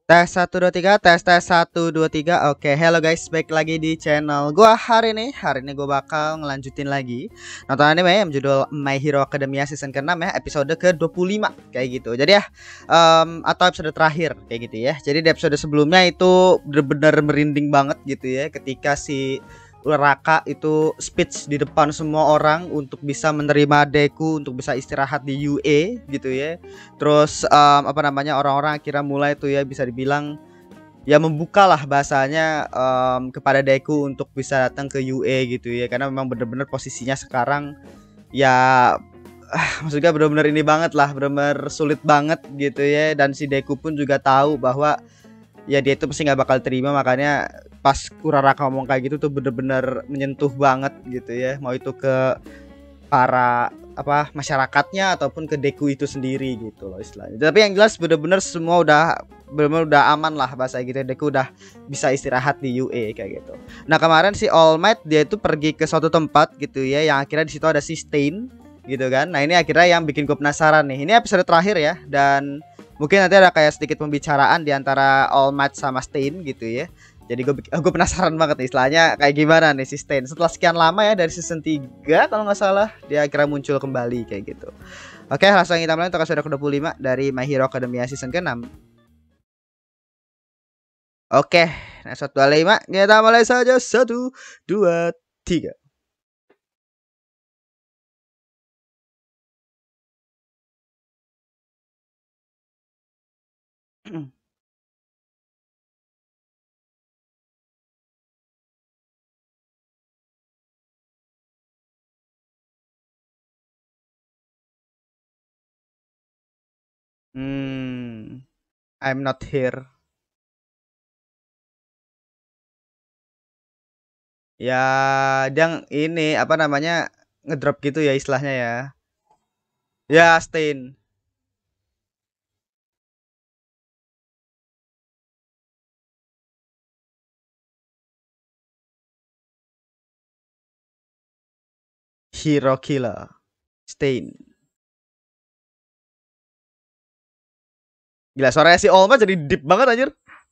Tes 1 2 3, tes 1 2 3. Oke, hello guys, baik lagi di channel gua hari ini. Hari ini gua bakal ngelanjutin lagi nonton anime yang judul My Hero Academia season ke-6 ya, episode ke-25 kayak gitu. Jadi ya, atau episode terakhir kayak gitu ya. Jadi di episode sebelumnya itu bener-bener merinding banget gitu ya, ketika si Uraraka itu speech di depan semua orang untuk bisa menerima Deku untuk bisa istirahat di UA gitu ya. Terus apa namanya, orang-orang akhirnya mulai tuh ya, bisa dibilang ya membuka lah bahasanya kepada Deku untuk bisa datang ke UA gitu ya, karena memang bener-bener posisinya sekarang ya maksudnya bener-bener ini banget lah, bener-bener sulit banget gitu ya. Dan si Deku pun juga tahu bahwa ya dia itu pasti nggak bakal terima, makanya pas Uraraka ngomong kayak gitu tuh bener-bener menyentuh banget gitu ya, mau itu ke para apa masyarakatnya ataupun ke Deku itu sendiri gitu loh istilahnya. Tapi yang jelas bener-bener semua udah bener-bener udah aman lah bahasa gitu. Deku udah bisa istirahat di UA kayak gitu. Nah, kemarin si All Might dia itu pergi ke suatu tempat gitu ya, yang akhirnya di situ ada si Stain gitu kan. Nah, ini akhirnya yang bikin gue penasaran nih. Ini episode terakhir ya, dan mungkin nanti ada kayak sedikit pembicaraan di antara All Might sama Stain gitu ya. Jadi gue penasaran banget nih istilahnya kayak gimana nih si Stain setelah sekian lama ya, dari season 3 kalau nggak salah dia akhirnya muncul kembali kayak gitu. Oke, langsung kita mulai untuk episode ke-25 dari My Hero Academia season ke-6. Oke, nah episode 25 kita mulai saja. 1 2 3. I'm not here. Ya, dia ini apa namanya, ngedrop gitu ya istilahnya ya. Ya, Stain. Hero killer. Stain. Gila, suaranya si Olma jadi deep banget anjir.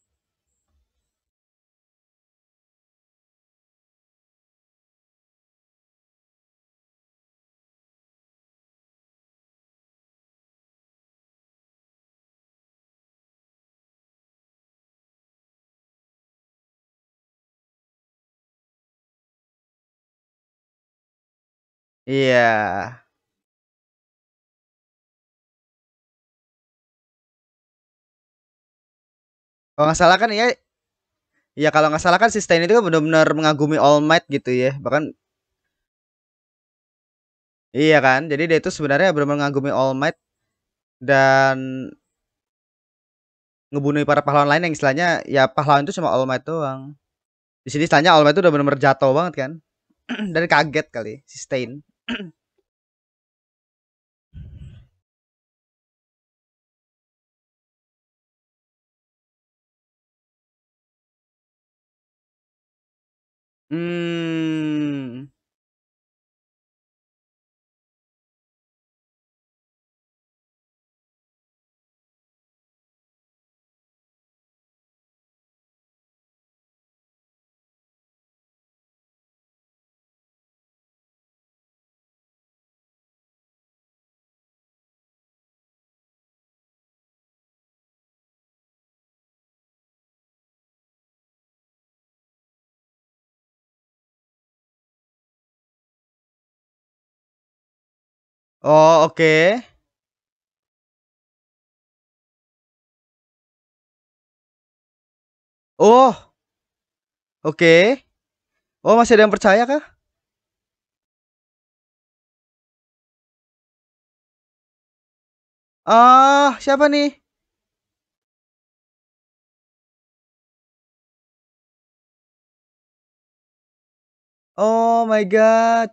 Iya. Kalau nggak salah kan ya, ya kalau nggak salah kan si Stain itu kan benar-benar mengagumi All Might gitu ya. Bahkan iya kan. Jadi dia itu sebenarnya benar-benar mengagumi All Might dan ngebunuh para pahlawan lain yang istilahnya ya pahlawan itu cuma All Might doang. Di sini istilahnya All Might itu udah benar-benar jatuh banget kan. Dan kaget kali si Stain. Hmm. Oh, oke. Okay. Oh, oke. Okay. Oh, masih ada yang percaya kah? Ah, siapa nih? Oh my god.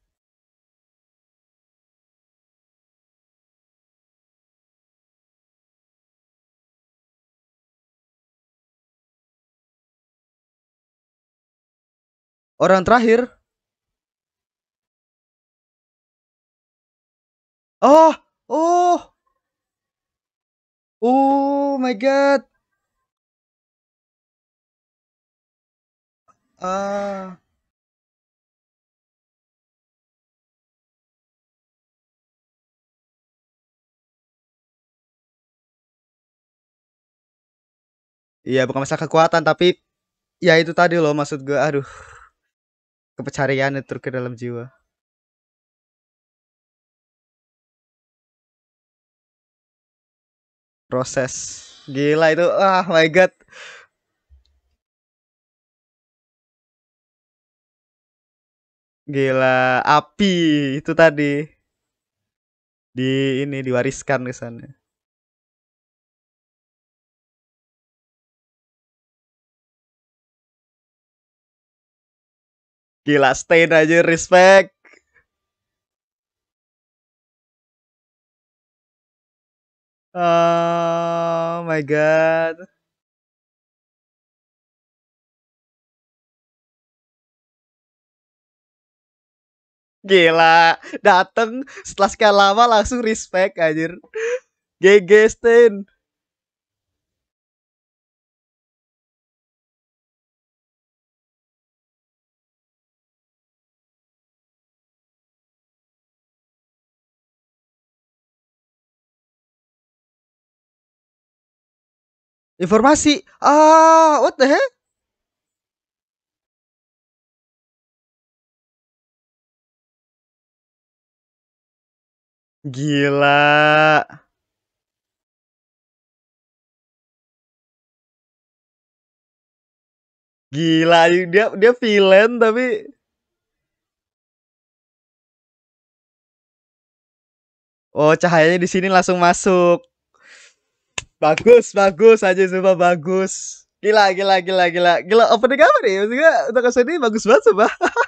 Orang terakhir. Oh, oh, oh my god. Ah, iya bukan masalah kekuatan tapi ya itu tadi loh maksud gue. Aduh, kepercayaan itu ke dalam jiwa. Proses. Gila itu. Ah, my god. Gila, api itu tadi di ini diwariskan ke sana. Gila, stain aja respect. Oh my god. Gila, dateng setelah sekian lama langsung respect anjir. GG Stain. Informasi. Ah, what the heck? Gila. Gila, dia villain tapi oh cahayanya di sini langsung masuk. Bagus, bagus aja coba bagus. Gila, gila, gila, gila. Gila opening apa nih? Maksudnya untuk kesini bagus banget coba.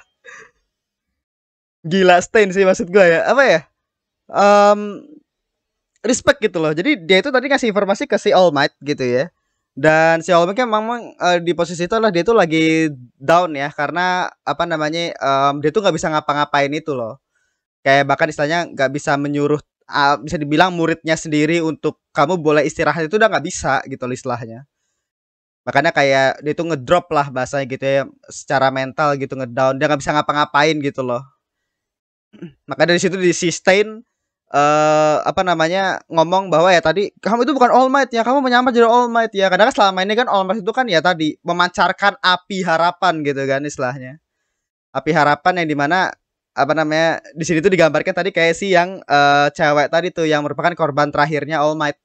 Gila Stain sih maksud gue ya. Apa ya? Um, Respect gitu loh. Jadi dia itu tadi ngasih informasi ke si All Might gitu ya. Dan si All Might kan memang di posisi itu lah dia tuh lagi down ya karena apa namanya dia tuh nggak bisa ngapa-ngapain itu loh. Kayak bahkan istilahnya nggak bisa menyuruh bisa dibilang muridnya sendiri untuk kamu boleh istirahat itu udah nggak bisa gitu loh istilahnya. Makanya kayak dia tuh ngedrop lah bahasanya gitu ya secara mental gitu ngedown dia nggak bisa ngapa-ngapain gitu loh. Maka dari situ di sustain apa namanya ngomong bahwa ya tadi kamu itu bukan All Might ya kamu menyamar jadi All Might ya karena kan selama ini kan All Might itu kan ya tadi memancarkan api harapan gitu kan istilahnya api harapan yang dimana apa namanya di sini tuh digambarkan tadi kayak si yang cewek tadi tuh yang merupakan korban terakhirnya All Might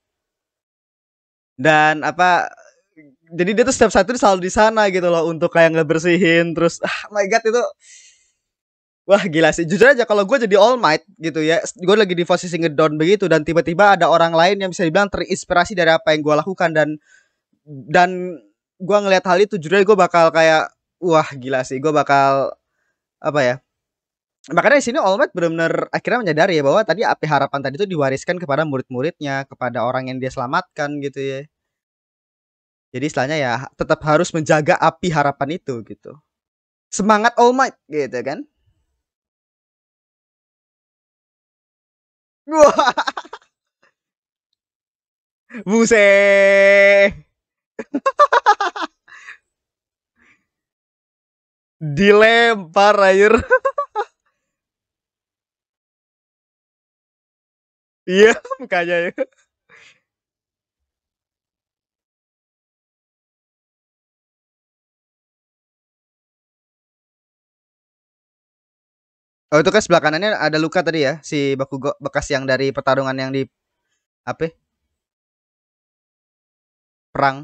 dan apa jadi dia tuh setiap saat itu selalu di sana gitu loh untuk kayak ngebersihin terus oh my god itu wah gila sih. Jujur aja kalau gue jadi All Might gitu ya, gue lagi di posisi ngedown begitu dan tiba-tiba ada orang lain yang bisa dibilang terinspirasi dari apa yang gue lakukan dan gue ngelihat hal itu jujur aja gue bakal kayak wah gila sih. Gue bakal apa ya? Makanya di sini All Might benar-benar akhirnya menyadari ya bahwa tadi api harapan tadi itu diwariskan kepada murid-muridnya, kepada orang yang dia selamatkan gitu ya. Jadi istilahnya ya tetap harus menjaga api harapan itu gitu. Semangat All Might gitu kan. Wah, buset. Dilempar air. Iya, mukanya ya. Oh, itu kan sebelah kanannya ada luka tadi ya, si Bakugo bekas yang dari pertarungan yang di apa? Perang.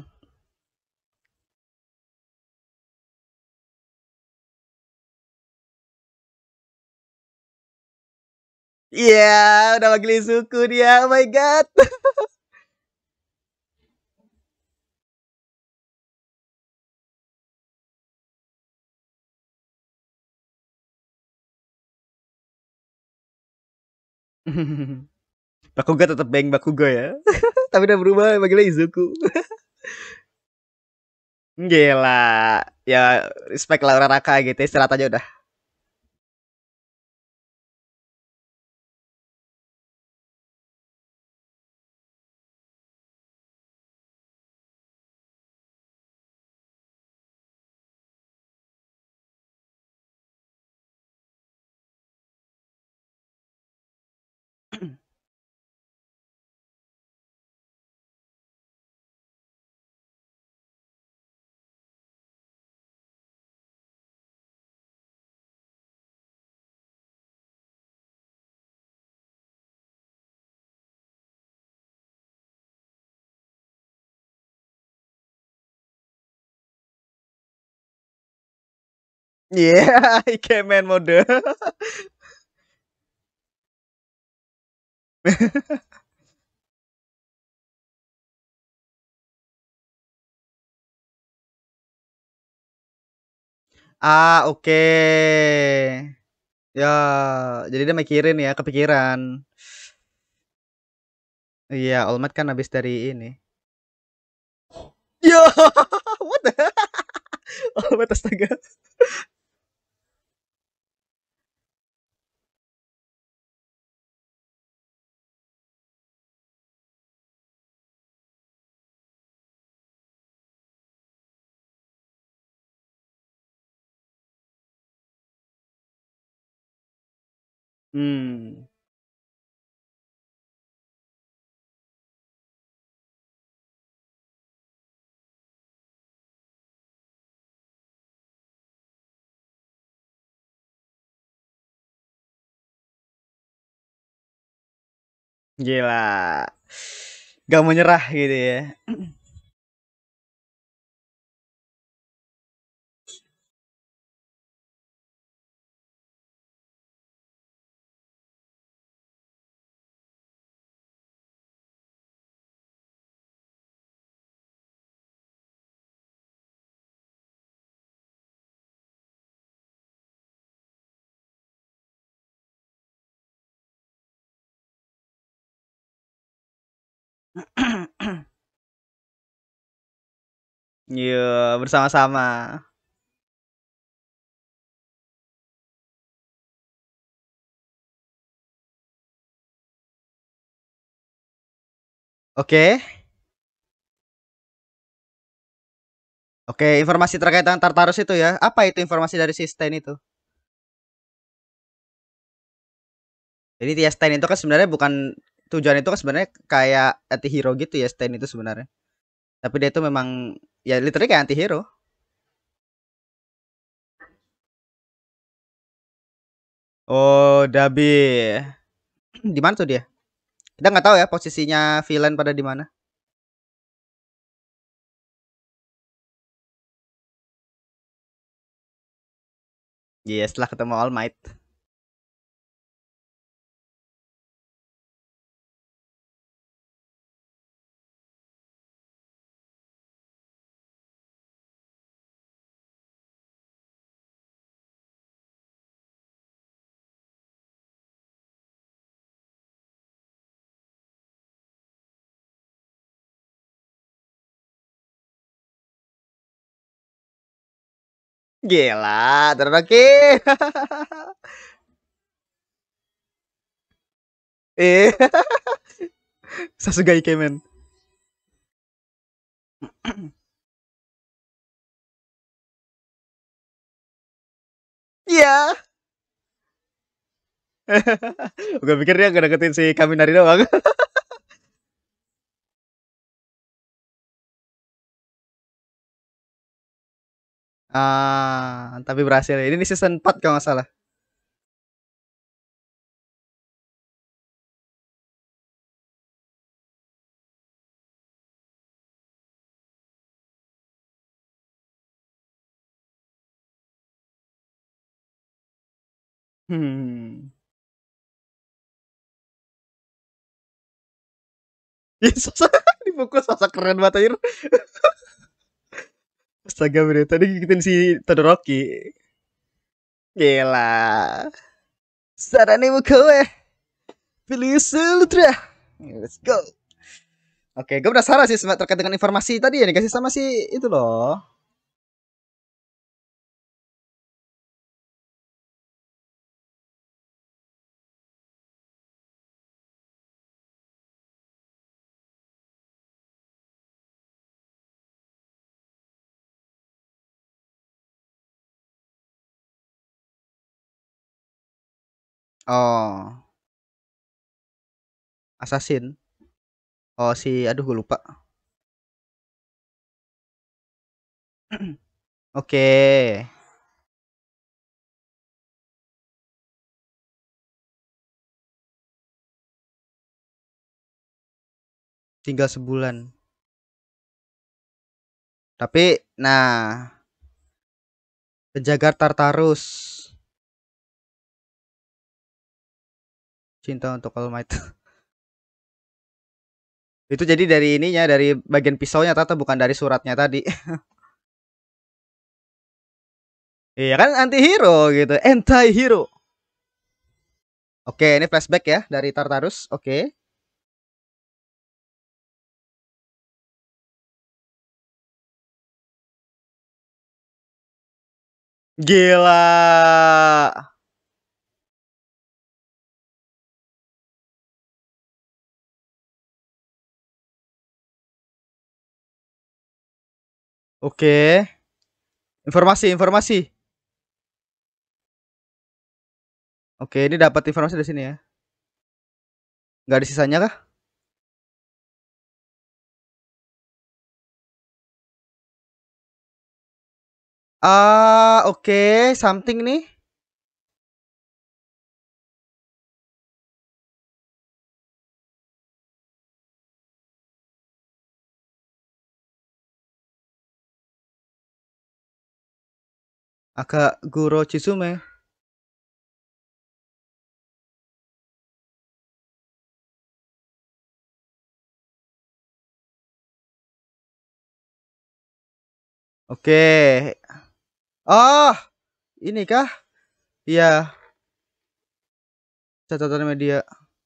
Iya, yeah, udah panggil suku dia. Oh my god. Bakugo tetap bang Bakugo ya. Tapi udah berubah panggilnya Izuku. Gila. Ya, respect lah Uraraka gitu. Istirahat aja udah. Iya, yeah, Ikemen mode. Ah, oke. Ya, jadi dia mikirin ya, kepikiran. Iya, All Might kan habis dari ini. Yo, what the? All Might astaga. Hmm, gila. Gak mau nyerah gitu ya. Iya, bersama-sama. Oke. Oke, informasi terkait dengan Tartarus itu ya. Apa itu informasi dari si Stein itu? Jadi ya Stein itu kan sebenarnya bukan tujuan itu kan sebenarnya kayak anti-hero gitu ya Stein itu sebenarnya. Tapi dia itu memang ya literally kayak anti-hero. Oh, Dabi. Di mana tuh dia? Kita nggak tahu ya posisinya villain pada di mana. Iya, setelah ketemu All Might. Gila, Todoroki. Eh, Sasuga Ikemen. Iya. Gue pikir dia gak deketin si Kaminari doang. Ah, tapi berhasil. Ini di season 4 kalau nggak salah. Hmm. Ya, sosok dipukul sosok keren banget anjir. Astaga, bro. Tadi ngikutin si Todoroki. Gila. Sarane mo kowe. Pilih Sutra. Let's go. Oke, gue penasaran sih terkait dengan informasi tadi ya dikasih sama si itu loh. Oh, Assassin. Oh, si aduh gue lupa. Oke. Tinggal sebulan. Tapi nah, Penjaga Tartarus. Cinta untuk All Might. Itu jadi dari ininya, dari bagian pisaunya Tata, bukan dari suratnya tadi. Iya kan anti-hero gitu, anti-hero. Oke, ini flashback ya dari Tartarus. Oke. Gila. Oke. Informasi. Oke, ini dapat informasi dari sini ya. Nggak ada sisanya kah? Ah, oke, something nih. Akaguro Chizume. Oke. Oh, ini kah? Iya, catatan media.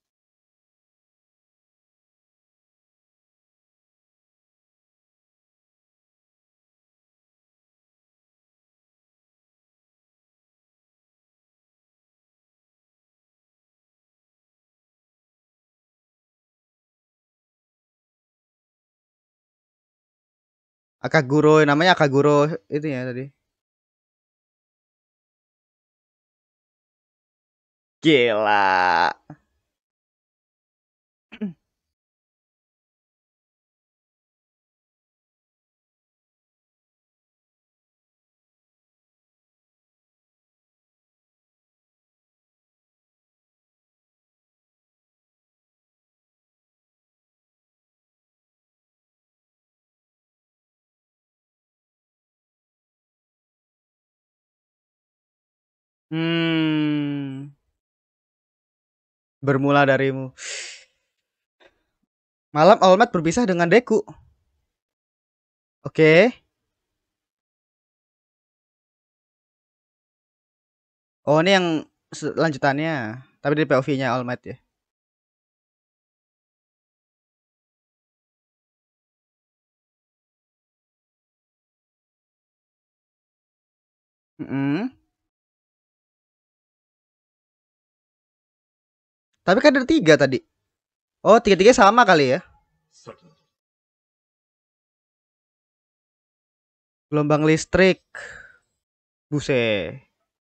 Akaguro, namanya Akaguro itu ya tadi. Gila. Hmm, bermula darimu. Malam All Might berpisah dengan Deku. Oke. Oh, ini yang lanjutannya. Tapi di POV-nya All Might ya. Mm-mm. Tapi kan ada tiga tadi. Oh, tiga-tiga sama kali ya. Gelombang listrik. Buset.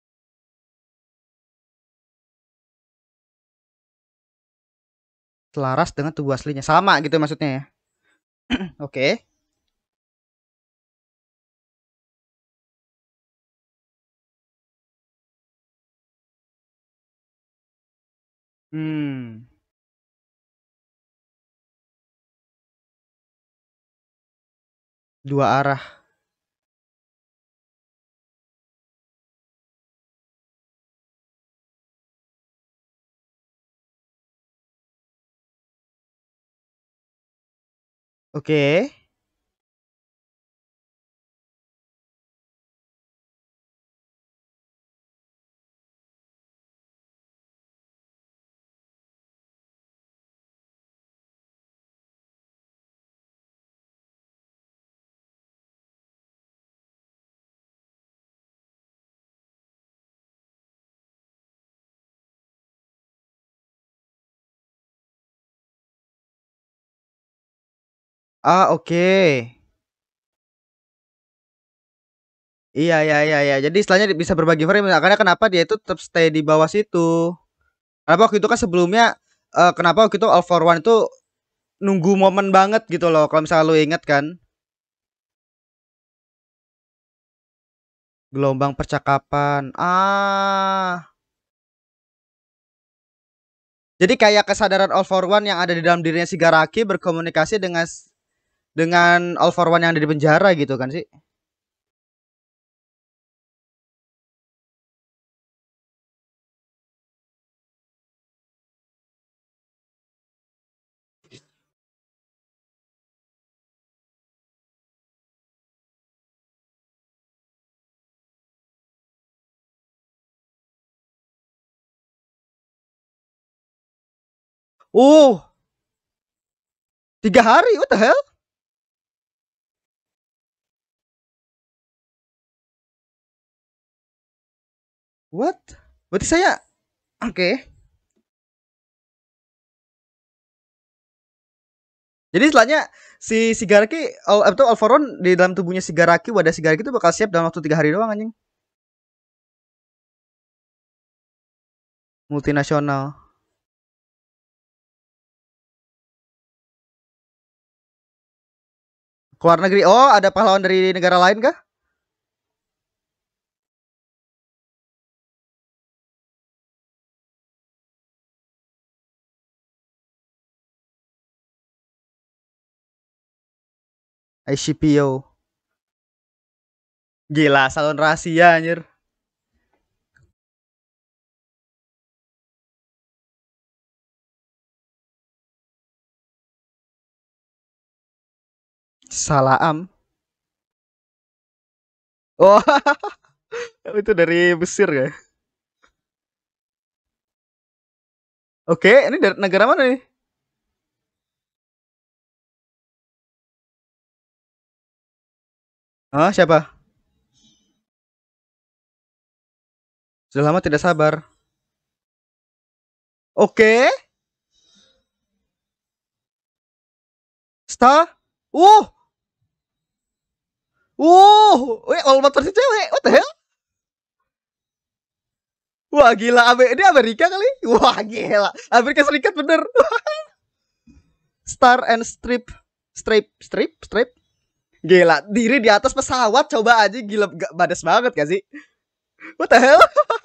Selaras dengan tubuh aslinya. Sama gitu maksudnya ya. Oke. Hmm. Dua arah. Oke. Ah, oke. Iya. Jadi istilahnya bisa berbagi frame. Makanya kenapa dia itu tetap stay di bawah situ. Kenapa waktu itu kan sebelumnya kenapa waktu itu All for One itu nunggu momen banget gitu loh. Kalau misalnya lu inget kan. Gelombang percakapan. Ah. Jadi kayak kesadaran All for One yang ada di dalam dirinya si Garaki berkomunikasi dengan All for One yang ada di penjara gitu kan sih. Oh, 3 hari, what the hell? What? Berarti saya oke. Jadi setelahnya si Sigaraki atau Alvaron di dalam tubuhnya Sigaraki, wadah Sigaraki itu bakal siap dalam waktu 3 hari doang anjing. Multinasional. Keluar negeri. Oh, ada pahlawan dari negara lain kah? ICPO. Gila, salon rahasia anjir. Salah am. Oh, itu dari Mesir ya? Oke, ini dari negara mana nih? Oh, siapa? Sudah lama tidak sabar. Oke, Star. Uh, weh, all versi cewek. What the hell? Wah, gila. Ini Amerika kali? Wah, gila. Amerika Serikat bener. Star and strip. Gila, diri di atas pesawat coba aja, gila, gak badas banget gak sih? What the hell?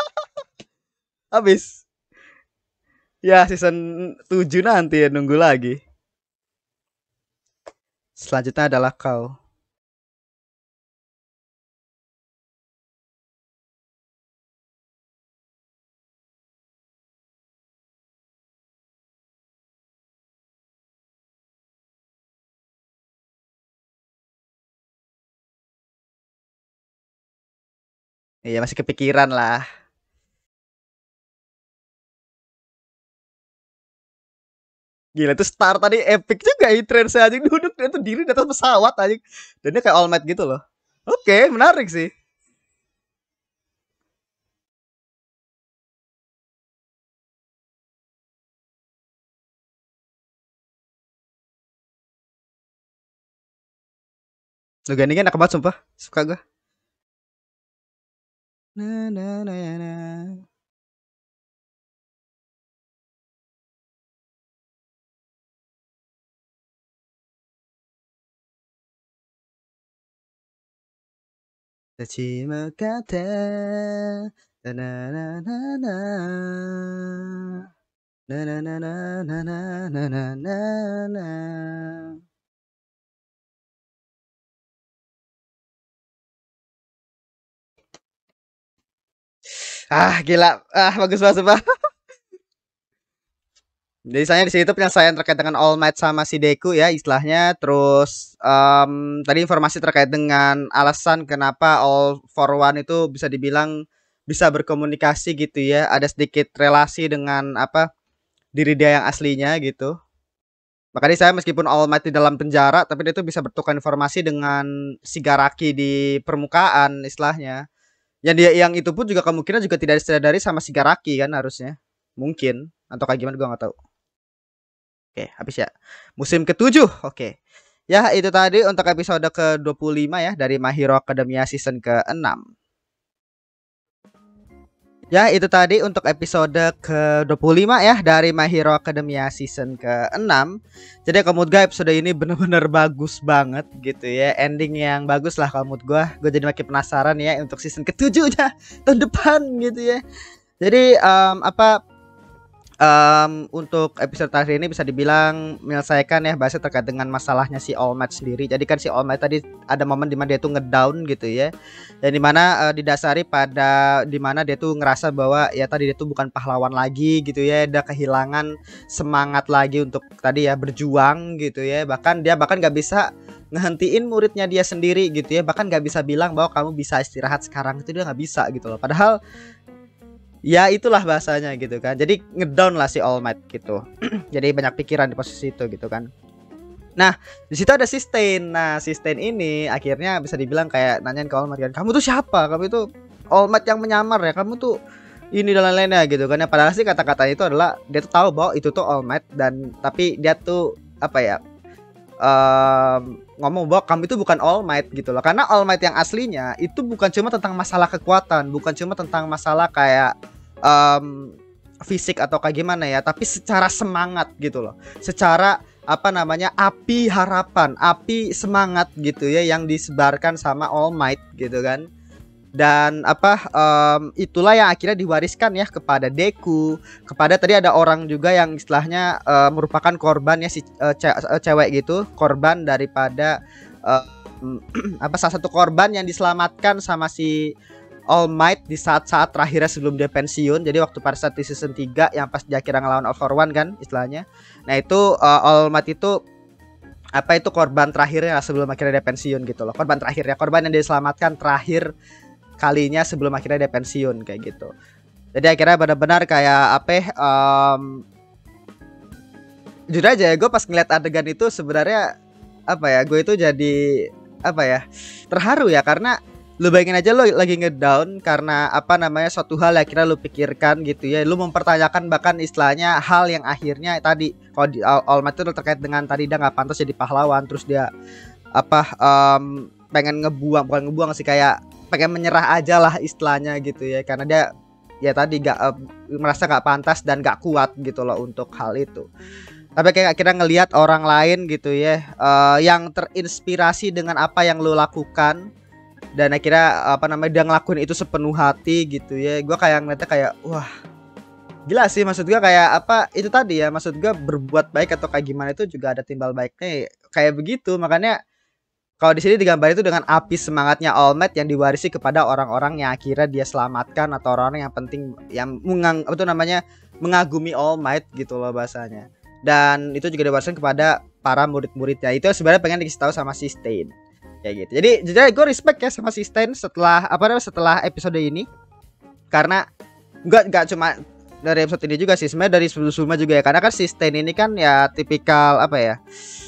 Habis. Ya, season 7 nanti ya, nunggu lagi. Selanjutnya adalah kau. Iya, masih kepikiran lah. Gila, itu Star tadi epic juga trend saya aja, duduk dia tuh diri di atas pesawat aja. Dan dia kayak All Might gitu loh. Oke, menarik sih. Lo gandingnya enak banget sumpah. Suka gue. Na na na na. Tercima kata na na na na na na na na na na na na na na. Ah, gila. Ah, bagus banget sumpah. Jadi saya di situ penyelesaian terkait dengan All Might sama si Deku ya istilahnya. Terus tadi informasi terkait dengan alasan kenapa All for One itu bisa dibilang bisa berkomunikasi gitu ya. Ada sedikit relasi dengan apa diri dia yang aslinya gitu. Makanya saya meskipun All Might di dalam penjara, tapi dia tuh bisa bertukar informasi dengan Shigaraki di permukaan istilahnya. Yang itu pun juga kemungkinan juga tidak disadari sama Shigaraki kan harusnya. Mungkin atau kayak gimana gue nggak tahu. Oke, habis ya. Musim ke-7. Oke. Ya, itu tadi untuk episode ke-25 ya dari My Hero Academia season ke-6. Ya, itu tadi untuk episode ke-25 ya dari My Hero Academia season ke-6. Jadi kalau menurut gue episode ini bener-bener bagus banget gitu ya. Ending yang bagus lah kalau menurut gue. Gue jadi makin penasaran ya untuk season ke-7 nya tahun depan gitu ya. Jadi untuk episode terakhir ini bisa dibilang menyelesaikan ya bahasa terkait dengan masalahnya si All Might sendiri. Jadi kan si All Might tadi ada momen dimana dia tuh ngedown gitu ya, dan dimana didasari pada dimana dia tuh ngerasa bahwa ya tadi dia tuh bukan pahlawan lagi gitu ya, dia kehilangan semangat lagi untuk tadi ya berjuang gitu ya. Bahkan dia nggak bisa ngehentiin muridnya dia sendiri gitu ya, bahkan nggak bisa bilang bahwa kamu bisa istirahat sekarang, itu dia nggak bisa gitu loh. Padahal ya itulah bahasanya gitu kan. Jadi ngedown lah si All Might gitu. Jadi banyak pikiran di posisi itu gitu kan. Nah, di situ ada si Stain. Nah, si Stain ini akhirnya bisa dibilang kayak nanyain ke All Might kan, "Kamu tuh siapa? Kamu itu All Might yang menyamar ya? Kamu tuh ini dan lain-lainnya gitu kan." Ya, padahal sih kata-kata itu adalah dia tuh tahu bahwa itu tuh All Might, dan tapi dia tuh apa ya? Ngomong bahwa kamu itu bukan All Might gitu loh. Karena All Might yang aslinya itu bukan cuma tentang masalah kekuatan, bukan cuma tentang masalah kayak fisik atau kayak gimana ya, tapi secara semangat gitu loh. Secara apa namanya, api harapan, api semangat gitu ya, yang disebarkan sama All Might gitu kan. Dan apa itulah yang akhirnya diwariskan ya kepada Deku, kepada tadi ada orang juga yang istilahnya merupakan korban ya, si cewek gitu, korban daripada apa, salah satu korban yang diselamatkan sama si All Might di saat-saat terakhirnya sebelum dia pensiun. Jadi waktu pada saat di season 3 yang pas dia akhirnya ngelawan All for One kan istilahnya. Nah itu All Might itu apa, itu korban terakhirnya sebelum akhirnya dia pensiun gitu loh. Korban terakhirnya, korban yang diselamatkan terakhir kalinya sebelum akhirnya dia pensiun kayak gitu. Jadi akhirnya benar-benar kayak apa jujur aja ya, gue pas ngeliat adegan itu sebenarnya apa ya, gue itu jadi apa ya, terharu ya, karena lu bayangin aja lo lagi ngedown karena apa namanya, suatu hal yang akhirnya lu pikirkan gitu ya, lu mempertanyakan bahkan istilahnya hal yang akhirnya tadi kalau di All Might itu terkait dengan tadi dia nggak pantas jadi pahlawan, terus dia apa pengen ngebuang, bukan ngebuang sih, kayak pengen menyerah aja lah istilahnya gitu ya, karena dia ya tadi gak merasa gak pantas dan gak kuat gitu loh untuk hal itu. Tapi kayak akhirnya ngelihat orang lain gitu ya, yang terinspirasi dengan apa yang lu lakukan, dan akhirnya apa namanya, dia ngelakuin itu sepenuh hati gitu ya. Gue kayak ngeliatnya kayak wah gila sih, maksud gue kayak apa itu tadi ya, maksud gue berbuat baik atau kayak gimana itu juga ada timbal baiknya kayak begitu. Makanya kalau di sini digambar itu dengan api semangatnya All Might yang diwarisi kepada orang-orang yang akhirnya dia selamatkan, atau orang-orang yang penting yang apa itu namanya, mengagumi All Might gitu loh bahasanya. Dan itu juga diwariskan kepada para murid-muridnya. Itu sebenarnya pengen dikasih tahu sama si Stain kayak gitu. Jadi gue respect ya sama si Stain setelah apa namanya, setelah episode ini, karena nggak cuma dari episode ini juga sih, sebenarnya dari sebelum-sebelumnya juga ya. Karena kan si Stain ini kan ya tipikal apa ya,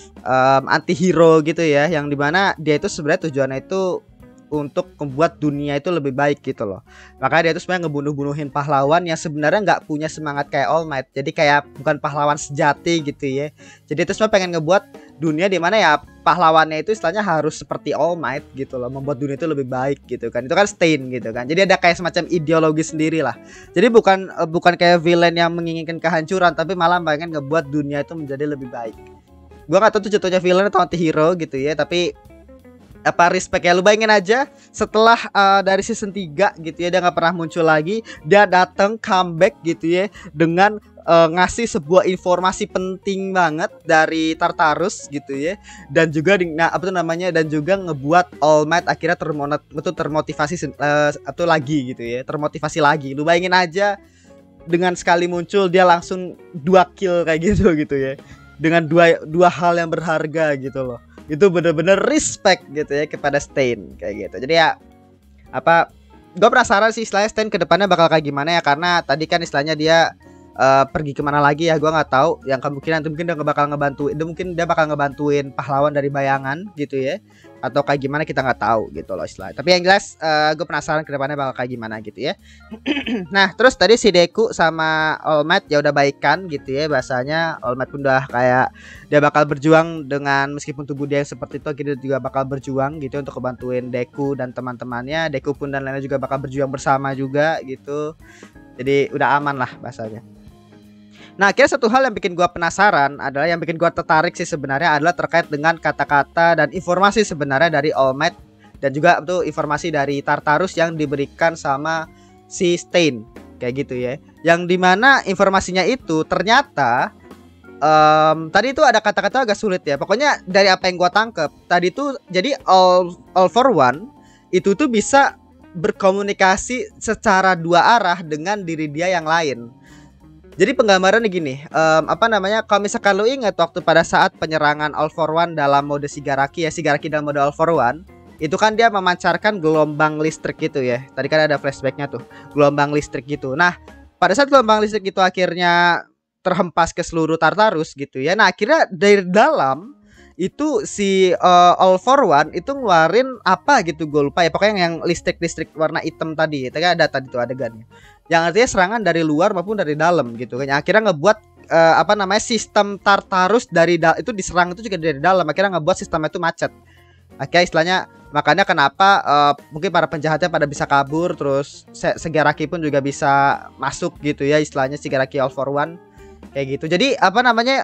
anti-hero gitu ya, yang dimana dia itu sebenarnya tujuannya itu untuk membuat dunia itu lebih baik gitu loh. Makanya dia itu sebenarnya ngebunuh-bunuhin pahlawan yang sebenarnya nggak punya semangat kayak All Might. Jadi kayak bukan pahlawan sejati gitu ya. Jadi itu sebenarnya pengen ngebuat dunia dimana ya pahlawannya itu istilahnya harus seperti All Might gitu loh, membuat dunia itu lebih baik gitu kan. Itu kan Stain gitu kan. Jadi ada kayak semacam ideologi sendiri lah. Jadi bukan kayak villain yang menginginkan kehancuran, tapi malah pengen ngebuat dunia itu menjadi lebih baik. Gua gak tahu tuh jatuhnya villain atau anti-hero gitu ya, tapi apa, respect ya. Lu bayangin aja setelah dari season 3 gitu ya, dia gak pernah muncul lagi, dia datang comeback gitu ya, dengan ngasih sebuah informasi penting banget dari Tartarus gitu ya, dan juga apa tuh namanya, dan juga ngebuat All Might akhirnya termotivasi lagi gitu ya, termotivasi lagi. Lu bayangin aja dengan sekali muncul dia langsung 2 kill kayak gitu ya, dengan dua hal yang berharga gitu loh. Itu bener-bener respect gitu ya kepada Stain kayak gitu. Jadi ya apa, gue penasaran sih istilahnya Stain kedepannya bakal kayak gimana ya, karena tadi kan istilahnya dia pergi kemana lagi ya, gue nggak tahu. Yang kemungkinan mungkin dia bakal ngebantuin, mungkin dia bakal ngebantuin pahlawan dari bayangan gitu ya, atau kayak gimana kita nggak tahu gitu loh istilahnya. Tapi yang jelas gue penasaran kedepannya bakal kayak gimana gitu ya. Nah terus tadi si Deku sama All Might ya udah baikan gitu ya, bahasanya All Might pun udah kayak dia bakal berjuang dengan meskipun tubuh dia yang seperti itu, kita juga bakal berjuang gitu untuk kebantuin Deku dan teman-temannya. Deku pun dan lainnya juga bakal berjuang bersama juga gitu. Jadi udah aman lah bahasanya. Nah akhirnya satu hal yang bikin gua penasaran adalah, yang bikin gua tertarik sih sebenarnya adalah terkait dengan kata-kata dan informasi sebenarnya dari All Might, dan juga tuh informasi dari Tartarus yang diberikan sama si Stain kayak gitu ya, yang dimana informasinya itu ternyata tadi itu ada kata-kata agak sulit ya. Pokoknya dari apa yang gua tangkep tadi tuh, jadi All for One itu tuh bisa berkomunikasi secara dua arah dengan diri dia yang lain. Jadi penggambarannya gini, apa namanya, kalau misalkan lo ingat waktu pada saat penyerangan All for One dalam mode Shigaraki ya, Shigaraki dalam mode All for One, itu kan dia memancarkan gelombang listrik gitu ya. Tadi kan ada flashbacknya tuh, gelombang listrik gitu. Nah, pada saat gelombang listrik itu akhirnya terhempas ke seluruh Tartarus gitu ya. Nah, akhirnya dari dalam itu si All for One itu ngeluarin apa gitu, gue lupa ya. Pokoknya yang listrik warna hitam tadi. Itu kan ada tadi tuh adegannya. Yang artinya serangan dari luar maupun dari dalam gitu kan. Akhirnya ngebuat apa namanya sistem Tartarus itu diserang itu juga dari dalam, akhirnya ngebuat sistemnya itu macet. Oke, istilahnya makanya kenapa mungkin para penjahatnya pada bisa kabur, terus Shigaraki pun juga bisa masuk gitu ya, istilahnya Shigaraki All for One kayak gitu. Jadi apa namanya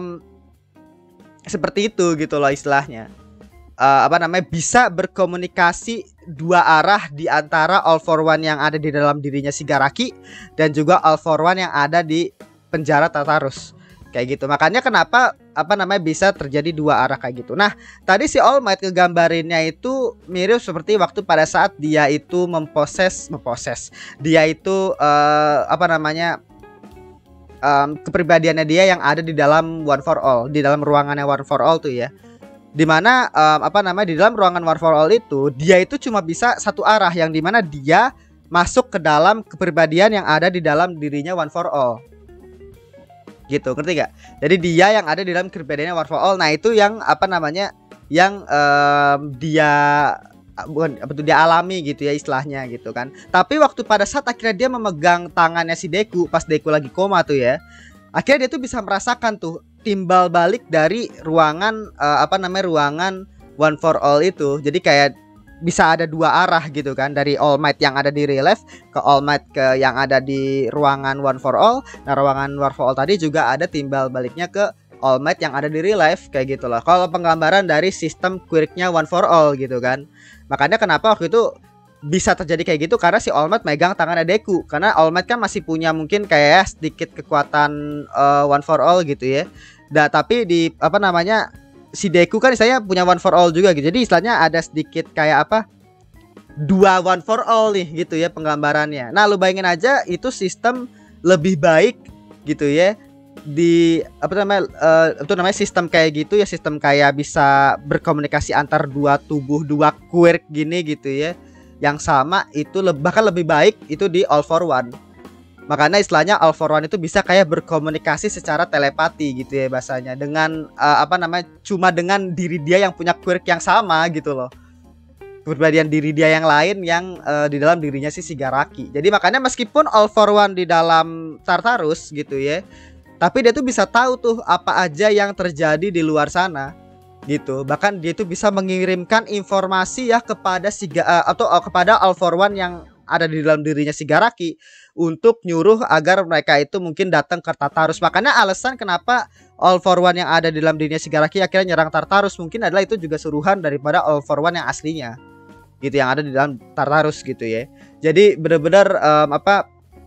seperti itu gitu loh istilahnya. Apa namanya bisa berkomunikasi dua arah di antara All for One yang ada di dalam dirinya Shigaraki dan juga All for One yang ada di penjara Tartarus kayak gitu. Makanya kenapa apa namanya bisa terjadi dua arah kayak gitu. Nah, tadi si All Might ngegambarinnya itu mirip seperti waktu pada saat dia itu memproses dia itu apa namanya kepribadiannya dia yang ada di dalam One for All, di dalam ruangannya One for All tuh ya. Dimana apa namanya di dalam ruangan One for All itu dia itu cuma bisa satu arah, yang dimana dia masuk ke dalam kepribadian yang ada di dalam dirinya One for All gitu, ngerti gak? Jadi dia yang ada di dalam kepribadiannya One for All. Nah itu yang apa namanya yang dia bukan apa tuh dia alami gitu ya istilahnya gitu kan. Tapi waktu pada saat akhirnya dia memegang tangannya si Deku pas Deku lagi koma tuh ya, akhirnya dia tuh bisa merasakan tuh timbal balik dari ruangan apa namanya ruangan One for All itu. Jadi kayak bisa ada dua arah gitu kan, dari All Might yang ada di real life ke All Might ke yang ada di ruangan One for All. Nah ruangan One for All tadi juga ada timbal baliknya ke All Might yang ada di real life kayak gitu loh. Kalau penggambaran dari sistem quirknya One for All gitu kan. Makanya kenapa waktu itu bisa terjadi kayak gitu, karena si All Might megang tangannya Deku. Karena All Might kan masih punya mungkin kayak sedikit kekuatan One for All gitu ya. Nah tapi di apa namanya si Deku kan saya punya One for All juga gitu. Jadi istilahnya ada sedikit kayak apa dua One for All nih gitu ya penggambarannya. Nah lu bayangin aja itu sistem lebih baik gitu ya di apa namanya itu namanya sistem kayak gitu ya, sistem kayak bisa berkomunikasi antar dua tubuh, dua quirk gini gitu ya yang sama itu bahkan lebih baik itu di All for One. Makanya istilahnya All for One itu bisa kayak berkomunikasi secara telepati gitu ya bahasanya, dengan apa namanya cuma dengan diri dia yang punya quirk yang sama gitu loh, kepribadian diri dia yang lain yang di dalam dirinya si Shigaraki. Jadi makanya meskipun All for One di dalam Tartarus gitu ya, tapi dia tuh bisa tahu tuh apa aja yang terjadi di luar sana gitu. Bahkan dia tuh bisa mengirimkan informasi ya kepada kepada All for One yang ada di dalam dirinya Shigaraki untuk nyuruh agar mereka itu mungkin datang ke Tartarus. Makanya alasan kenapa All for One yang ada di dalam dirinya Shigaraki akhirnya nyerang Tartarus mungkin adalah itu juga suruhan daripada All for One yang aslinya gitu, yang ada di dalam Tartarus gitu ya. Jadi benar-benar apa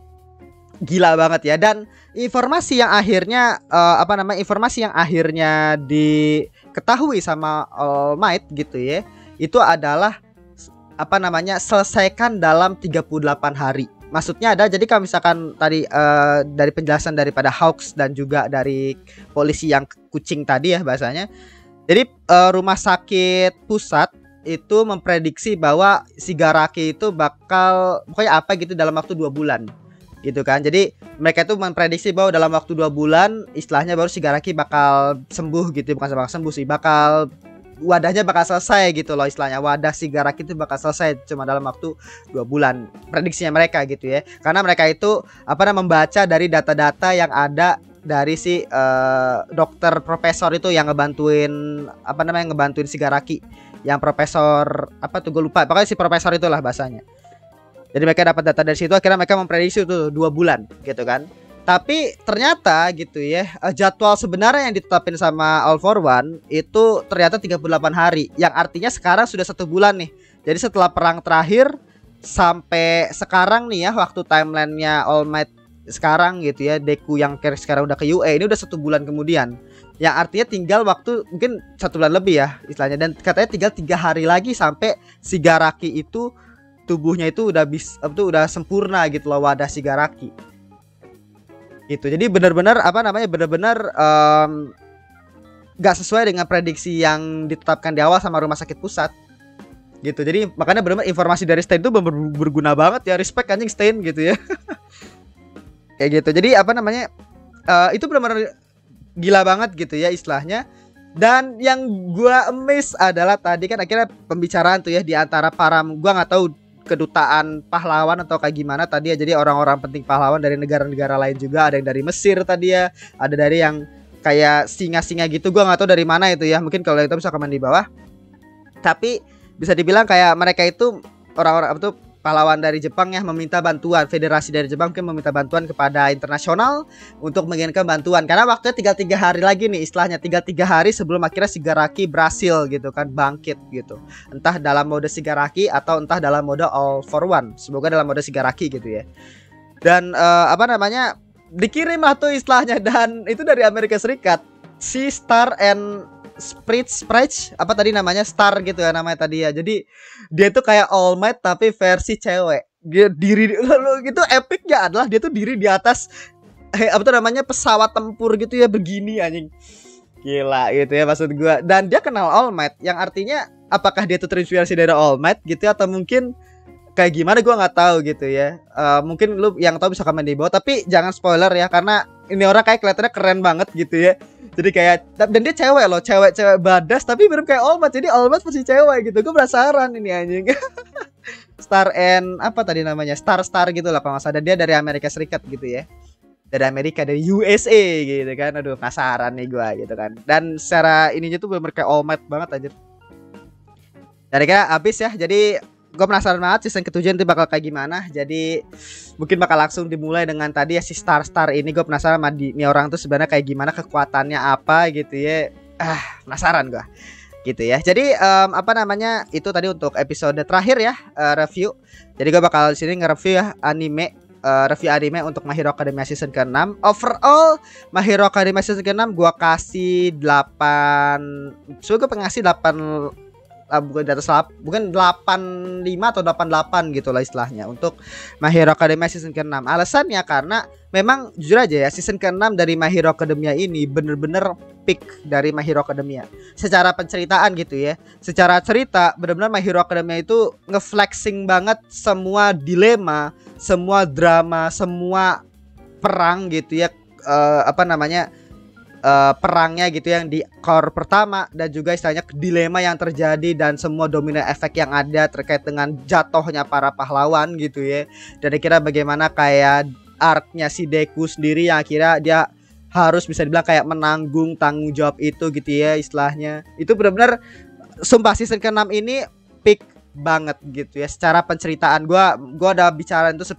gila banget ya. Dan informasi yang akhirnya apa namanya informasi yang akhirnya diketahui sama All Might gitu ya, itu adalah apa namanya selesaikan dalam 38 hari. Maksudnya ada, jadi kalau misalkan tadi dari penjelasan daripada Hawks dan juga dari polisi yang kucing tadi ya bahasanya. Jadi rumah sakit pusat itu memprediksi bahwa Shigaraki itu bakal pokoknya apa gitu dalam waktu 2 bulan gitu kan. Jadi mereka itu memprediksi bahwa dalam waktu 2 bulan istilahnya baru Shigaraki bakal sembuh gitu. Bukan bakal sembuh sih, bakal wadahnya bakal selesai gitu loh istilahnya. Wadah Shigaraki itu bakal selesai cuma dalam waktu 2 bulan prediksinya mereka gitu ya. Karena mereka itu apa namanya membaca dari data-data yang ada dari si dokter profesor itu yang ngebantuin apa namanya ngebantuin Shigaraki. Yang profesor apa tuh gue lupa. Pokoknya si profesor itulah bahasanya. Jadi mereka dapat data dari situ, akhirnya mereka memprediksi itu 2 bulan gitu kan. Tapi ternyata gitu ya, jadwal sebenarnya yang ditetapin sama All for One itu ternyata 38 hari. Yang artinya sekarang sudah 1 bulan nih. Jadi setelah perang terakhir sampai sekarang nih ya, waktu timelinenya All Might sekarang gitu ya, Deku yang sekarang udah ke UA, ini udah 1 bulan kemudian. Yang artinya tinggal waktu mungkin 1 bulan lebih ya istilahnya. Dan katanya tinggal 3 hari lagi sampai Shigaraki itu tubuhnya itu udah sempurna gitu loh, wadah Shigaraki gitu. Jadi benar-benar apa namanya benar-benar gak sesuai dengan prediksi yang ditetapkan di awal sama rumah sakit pusat gitu. Jadi makanya benar-benar informasi dari Stein itu berguna banget ya, respect anjing Stein gitu ya. Kayak gitu. Jadi apa namanya, itu benar-benar gila banget gitu ya istilahnya. Dan yang gua amazed adalah tadi kan akhirnya pembicaraan tuh ya di antara para, gua nggak tahu kedutaan pahlawan atau kayak gimana tadi ya. Jadi orang-orang penting pahlawan dari negara-negara lain juga, ada yang dari Mesir tadi ya, ada dari yang kayak singa-singa gitu, gua nggak tahu dari mana itu ya. Mungkin kalau itu bisa komen di bawah. Tapi bisa dibilang kayak mereka itu orang-orang apa tuh, pahlawan dari Jepang ya, meminta bantuan, federasi dari Jepang mungkin meminta bantuan kepada internasional untuk mengirimkan bantuan, karena waktunya tinggal 3 hari lagi nih istilahnya, tinggal 3 hari sebelum akhirnya Shigaraki berhasil gitu kan, bangkit gitu, entah dalam mode Shigaraki atau entah dalam mode All for One. Semoga dalam mode Shigaraki gitu ya. Dan apa namanya, dikirim lah tuh istilahnya, dan itu dari Amerika Serikat, si Star and Sprite apa tadi namanya, Star gitu ya namanya tadi ya. Jadi dia tuh kayak All Might tapi versi cewek. Dia diri gitu, epicnya adalah dia tuh diri di atas apa tuh namanya, pesawat tempur gitu ya, begini anjing. Gila gitu ya maksud gua. Dan dia kenal All Might, yang artinya apakah dia tuh terinspirasi dari All Might gitu ya, atau mungkin kayak gimana gua nggak tahu gitu ya. Mungkin lu yang tahu bisa komen di bawah, tapi jangan spoiler ya, karena ini orang kayak kelihatannya keren banget gitu ya. Jadi kayak, dan dia cewek loh, cewek badas tapi bener kayak All Might. Jadi All Might pasti cewek gitu. Gue penasaran ini anjing. Star and apa tadi namanya, Star gitu lah kalau nggak salah. Dia dari Amerika Serikat gitu ya, dari Amerika, dari USA gitu kan. Aduh penasaran nih gue gitu kan. Dan secara ininya tuh bener kayak All Might banget aja. Dari kira habis ya. Jadi gue penasaran banget season ke-7 nanti bakal kayak gimana. Jadi mungkin bakal langsung dimulai dengan tadi ya si Star ini. Gue penasaran sama ini orang tuh sebenarnya kayak gimana, kekuatannya apa gitu ya. Penasaran gue gitu ya. Jadi apa namanya, itu tadi untuk episode terakhir ya, review. Jadi gue bakal di sini nge-review ya anime, review anime untuk My Hero Academia season ke-6. Overall My Hero Academia season ke-6 gue kasih 8. So gue pengen ngasih 8, bukan di atas, bukan 85 atau 88 gitu lah istilahnya untuk My Hero Academia season ke-6. Alasannya karena memang jujur aja ya, season ke-6 dari My Hero Academia ini bener-bener peak dari My Hero Academia secara penceritaan gitu ya. Secara cerita bener-bener My Hero Academia itu ngeflexing banget semua dilema, semua drama, semua perang gitu ya, apa namanya, perangnya gitu yang di core pertama, dan juga istilahnya dilema yang terjadi dan semua domino efek yang ada terkait dengan jatuhnya para pahlawan gitu ya. Dan kira bagaimana kayak arc-nya si Deku sendiri yang akhirnya dia harus bisa dibilang kayak menanggung tanggung jawab itu gitu ya istilahnya. Itu benar-benar sumpah season ke-6 ini peak banget gitu ya secara penceritaan. Gua udah bicara itu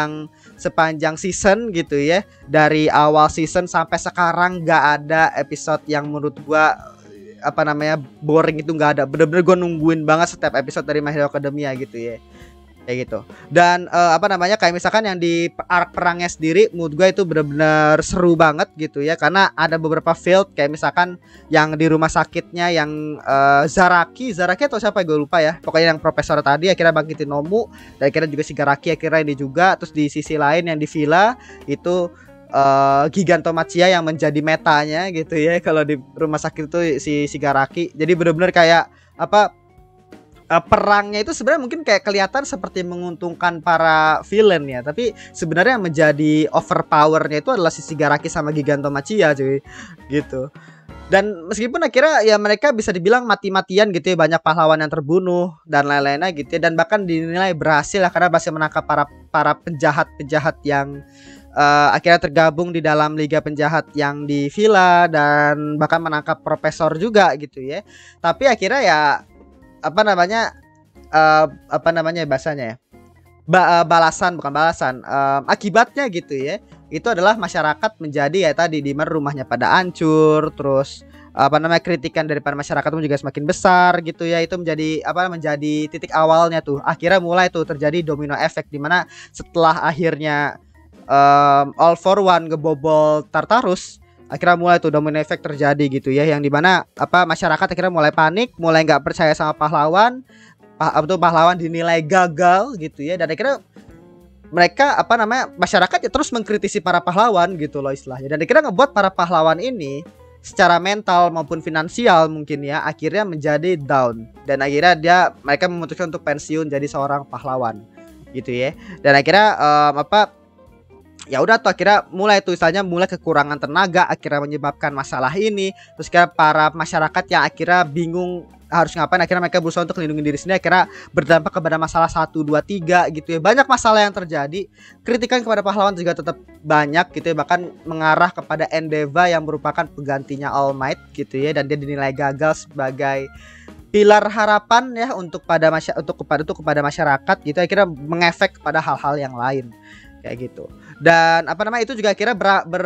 sepanjang season gitu ya, dari awal season sampai sekarang nggak ada episode yang menurut gua apa namanya boring, itu nggak ada. Bener-bener gua nungguin banget setiap episode dari My Hero Academia gitu ya, kayak gitu. Dan apa namanya, kayak misalkan yang di arc perangnya sendiri menurut gue itu benar-benar seru banget gitu ya, karena ada beberapa field kayak misalkan yang di rumah sakitnya yang Zaraki atau siapa gue lupa ya, pokoknya yang profesor tadi akhirnya bangkitin Nomu, dan akhirnya juga Shigaraki akhirnya ini juga. Terus di sisi lain yang di villa itu Gigantomachia yang menjadi metanya gitu ya kalau di rumah sakit itu si Shigaraki. Jadi benar-benar kayak apa, perangnya itu sebenarnya mungkin kayak kelihatan seperti menguntungkan para villain ya, tapi sebenarnya yang menjadi overpowernya itu adalah si Shigaraki sama Gigantomachia cuy gitu. Dan meskipun akhirnya ya mereka bisa dibilang mati-matian gitu ya, banyak pahlawan yang terbunuh dan lain-lainnya gitu ya, dan bahkan dinilai berhasil lah karena berhasil menangkap para penjahat-penjahat yang akhirnya tergabung di dalam liga penjahat yang di villa, dan bahkan menangkap profesor juga gitu ya. Tapi akhirnya ya apa namanya bahasanya ya, balasan bukan balasan, akibatnya gitu ya, itu adalah masyarakat menjadi ya tadi, di mana rumahnya pada hancur, terus apa namanya kritikan daripada masyarakat pun juga semakin besar gitu ya. Itu menjadi titik awalnya tuh, akhirnya mulai tuh terjadi domino effect, di mana setelah akhirnya All for One ngebobol Tartarus, akhirnya mulai tuh domino effect terjadi gitu ya, yang dimana masyarakat akhirnya mulai panik, mulai nggak percaya sama pahlawan, pahlawan dinilai gagal gitu ya, dan akhirnya mereka masyarakat ya terus mengkritisi para pahlawan gitu loh istilahnya, dan akhirnya ngebuat para pahlawan ini secara mental maupun finansial mungkin ya akhirnya menjadi down, dan akhirnya mereka memutuskan untuk pensiun jadi seorang pahlawan gitu ya. Dan akhirnya ya udah tuh akhirnya mulai tuh istilahnya mulai kekurangan tenaga, akhirnya menyebabkan masalah ini. Terus kira para masyarakat yang akhirnya bingung harus ngapain, akhirnya mereka berusaha untuk melindungi diri sendiri, akhirnya berdampak kepada masalah 1, 2, 3 gitu ya. Banyak masalah yang terjadi. Kritikan kepada pahlawan juga tetap banyak gitu ya, bahkan mengarah kepada Endeavor yang merupakan penggantinya All Might gitu ya, dan dia dinilai gagal sebagai pilar harapan ya untuk kepada masyarakat gitu, akhirnya mengefek kepada hal-hal yang lain kayak gitu. Dan itu juga akhirnya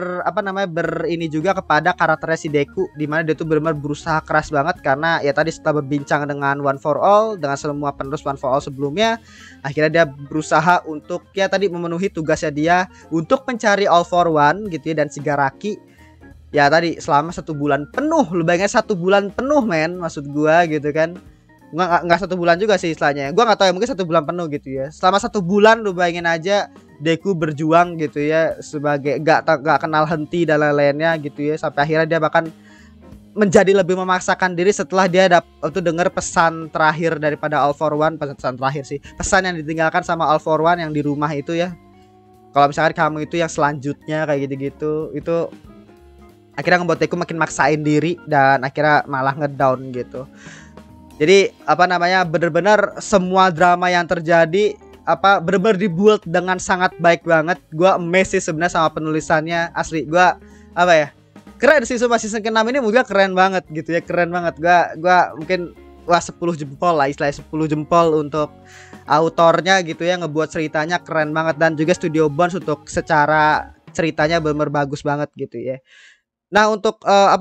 ini juga kepada karakternya si Deku, dimana dia tuh benar-benar berusaha keras banget, karena ya tadi setelah berbincang dengan One for All, dengan semua penerus One for All sebelumnya, akhirnya dia berusaha untuk ya tadi memenuhi tugasnya dia untuk mencari All for One gitu ya, dan Shigaraki ya tadi selama 1 bulan penuh. Lu bayangin 1 bulan penuh men, maksud gua gitu kan. Nggak 1 bulan juga sih istilahnya, gua nggak tahu ya, mungkin 1 bulan penuh gitu ya. Selama 1 bulan lu bayangin aja Deku berjuang gitu ya, sebagai gak kenal henti dan lain-lainnya gitu ya, sampai akhirnya dia bahkan menjadi lebih memaksakan diri setelah dia dengar pesan terakhir daripada All for One. Pesan terakhir sih, pesan yang ditinggalkan sama All for One yang di rumah itu ya, kalau misalkan kamu itu yang selanjutnya kayak gitu-gitu, itu akhirnya ngebuat Deku makin maksain diri dan akhirnya malah ngedown gitu. Jadi bener-bener semua drama yang terjadi bener-bener dibuild dengan sangat baik banget. Gua amazed sih sebenarnya sama penulisannya, asli. Gua keren sih, sumpah season ke-6 ini juga keren banget gitu ya, keren banget. Gua mungkin 10 jempol lah, istilahnya 10 jempol untuk autornya gitu ya, ngebuat ceritanya keren banget, dan juga Studio Bones untuk secara ceritanya bener-bener bagus banget gitu ya. Nah untuk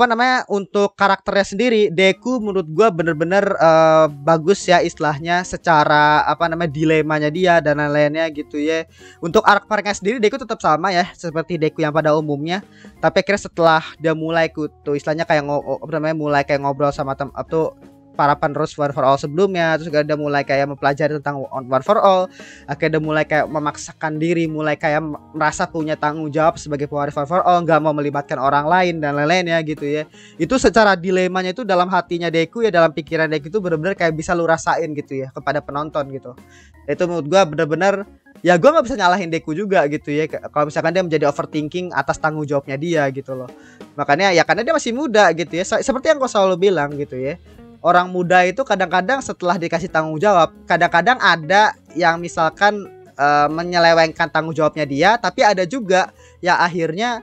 untuk karakternya sendiri, Deku menurut gua bener-bener bagus ya istilahnya, secara dilemanya dia dan lain-lainnya gitu ya. Untuk arc-nya sendiri Deku tetap sama ya seperti Deku yang pada umumnya, tapi akhirnya setelah dia mulai istilahnya kayak mulai kayak ngobrol sama para penerus One for All sebelumnya, terus dia mulai kayak mempelajari tentang One for All, akhirnya dia mulai kayak memaksakan diri, mulai kayak merasa punya tanggung jawab sebagai pewaris One for All, nggak mau melibatkan orang lain dan lain-lain ya gitu ya. Itu secara dilemanya itu dalam hatinya Deku ya, dalam pikiran Deku itu benar-benar kayak bisa lu rasain gitu ya kepada penonton gitu. Itu menurut gua benar-benar ya, gue nggak bisa nyalahin Deku juga gitu ya kalau misalkan dia menjadi overthinking atas tanggung jawabnya dia gitu loh. Makanya ya karena dia masih muda gitu ya, seperti yang gue selalu bilang gitu ya, orang muda itu kadang-kadang setelah dikasih tanggung jawab, kadang-kadang ada yang misalkan menyelewengkan tanggung jawabnya dia, tapi ada juga ya akhirnya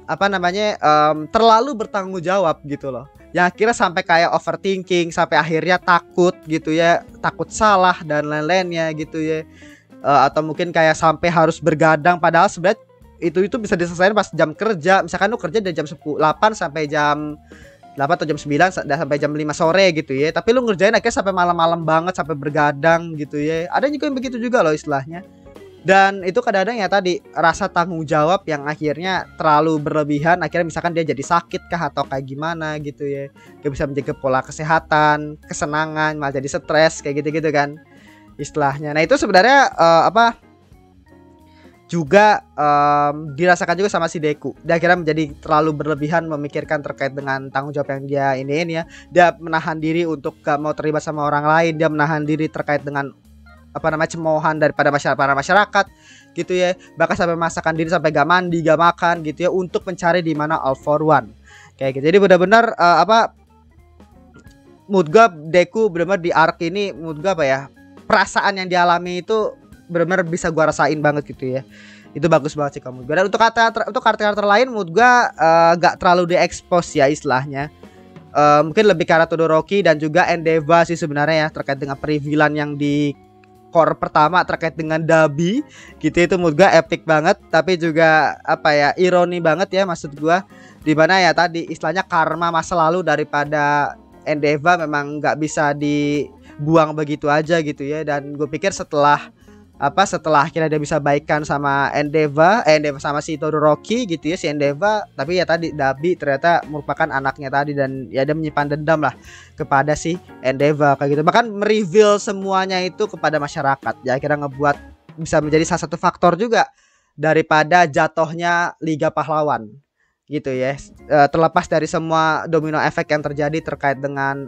terlalu bertanggung jawab gitu loh, yang akhirnya sampai kayak overthinking, sampai akhirnya takut gitu ya, takut salah dan lain-lainnya gitu ya. Atau mungkin kayak sampai harus bergadang, padahal sebenarnya itu bisa diselesaikan pas jam kerja. Misalkan lu kerja dari jam 8 sampai jam 8 atau jam 9 dan sampai jam 5 sore gitu ya, tapi lu ngerjain akhirnya sampai malam-malam banget, sampai bergadang gitu ya. Ada juga yang begitu juga loh istilahnya. Dan itu kadang-kadang ya tadi rasa tanggung jawab yang akhirnya terlalu berlebihan, akhirnya misalkan dia jadi sakit kah atau kayak gimana gitu ya, dia bisa menjaga pola kesehatan, kesenangan, malah jadi stres kayak gitu-gitu kan istilahnya. Nah itu sebenarnya juga dirasakan juga sama si Deku. Dia akhirnya menjadi terlalu berlebihan memikirkan terkait dengan tanggung jawab yang dia ini ya. Dia menahan diri untuk gak mau terlibat sama orang lain. Dia menahan diri terkait dengan cemoohan daripada para masyarakat gitu ya. Bahkan sampai memaksakan diri sampai gak mandi, gak makan gitu ya, untuk mencari di mana All for One kayak gitu. Jadi benar-benar mood gue Deku benar-benar di arc ini, mood gue perasaan yang dialami itu benar-benar bisa gua rasain banget gitu ya. Itu bagus banget sih kamu. Dan untuk karakter lain menurut gua gak terlalu diekspos ya istilahnya. Mungkin lebih ke arah Todoroki dan juga Endeavor sih sebenarnya ya, terkait dengan perivilan yang di core pertama terkait dengan Dabi gitu. Itu menurut gua epic banget, tapi juga ironi banget ya maksud gua, dimana ya tadi istilahnya karma masa lalu daripada Endeavor memang nggak bisa dibuang begitu aja gitu ya. Dan gue pikir setelah akhirnya dia bisa baikan sama Endeavor sama si Todoroki gitu ya, si Endeavor, tapi ya tadi Dabi ternyata merupakan anaknya tadi, dan ya dia menyimpan dendam lah kepada si Endeavor kayak gitu. Bahkan mereveal semuanya itu kepada masyarakat ya, akhirnya ngebuat bisa menjadi salah satu faktor juga daripada jatuhnya Liga Pahlawan gitu ya. Terlepas dari semua domino efek yang terjadi terkait dengan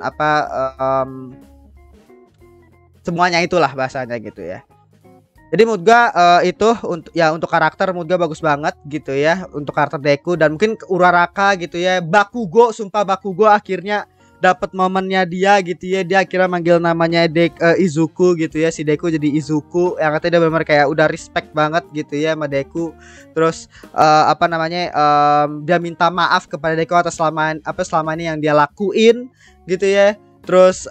semuanya itulah bahasanya gitu ya. Jadi menurut gua itu untuk karakter menurut gua bagus banget gitu ya untuk karakter Deku, dan mungkin Uraraka gitu ya. Bakugo, sumpah Bakugo akhirnya dapat momennya dia gitu ya. Dia akhirnya manggil namanya Izuku gitu ya. Si Deku jadi Izuku, yang katanya dia benar kayak udah respect banget gitu ya sama Deku. Terus dia minta maaf kepada Deku atas selama ini yang dia lakuin gitu ya. Terus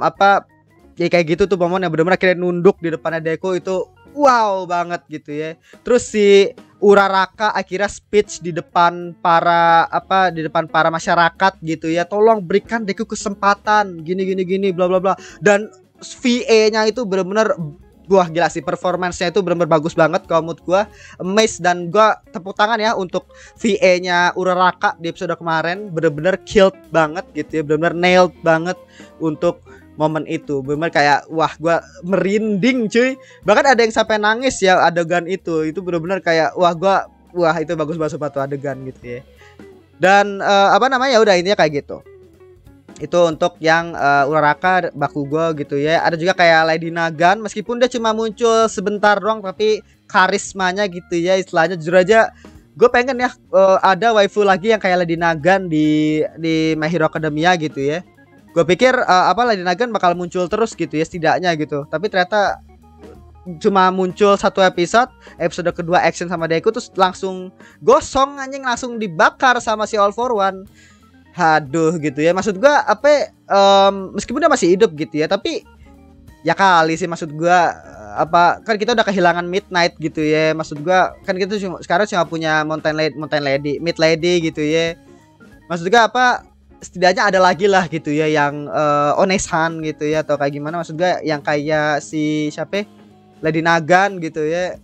ya kayak gitu tuh momen yang benar-benar akhirnya nunduk di depannya Deku, itu wow banget gitu ya. Terus si Uraraka akhirnya speech di depan para masyarakat gitu ya. Tolong berikan Deku kesempatan gini bla bla bla. Dan VA-nya itu benar-benar wah gila sih, performance-nya itu benar-benar bagus banget kalau menurut gua. Amazed, dan gua tepuk tangan ya untuk VA-nya Uraraka di episode kemarin, benar-benar killed banget gitu ya. Benar-benar nailed banget untuk momen itu. Bener kayak wah gua merinding cuy. Bahkan ada yang sampai nangis ya adegan itu. Itu bener-bener kayak wah itu bagus banget suatu adegan gitu ya. Dan ya udah intinya kayak gitu. Itu untuk yang Uraraka, Bakugo gitu ya. Ada juga kayak Lady Nagan, meskipun dia cuma muncul sebentar doang tapi karismanya gitu ya, istilahnya jujur aja gue pengen ya ada waifu lagi yang kayak Lady Nagan di My Hero Academia gitu ya. Gue pikir Lady Nagan bakal muncul terus gitu ya setidaknya gitu. Tapi ternyata cuma muncul satu episode kedua action sama Deku, terus langsung gosong anjing, langsung dibakar sama si All For One. Haduh gitu ya. Maksud gue meskipun dia masih hidup gitu ya, tapi ya kali sih maksud gue kan kita udah kehilangan Midnight gitu ya. Maksud gue kan kita sekarang cuma punya Mountain Lady, Mid Lady gitu ya. Maksud gue setidaknya ada lagi lah gitu ya yang Onesan gitu ya, atau kayak gimana, maksud gue yang kayak si siapa Lady Nagan gitu ya.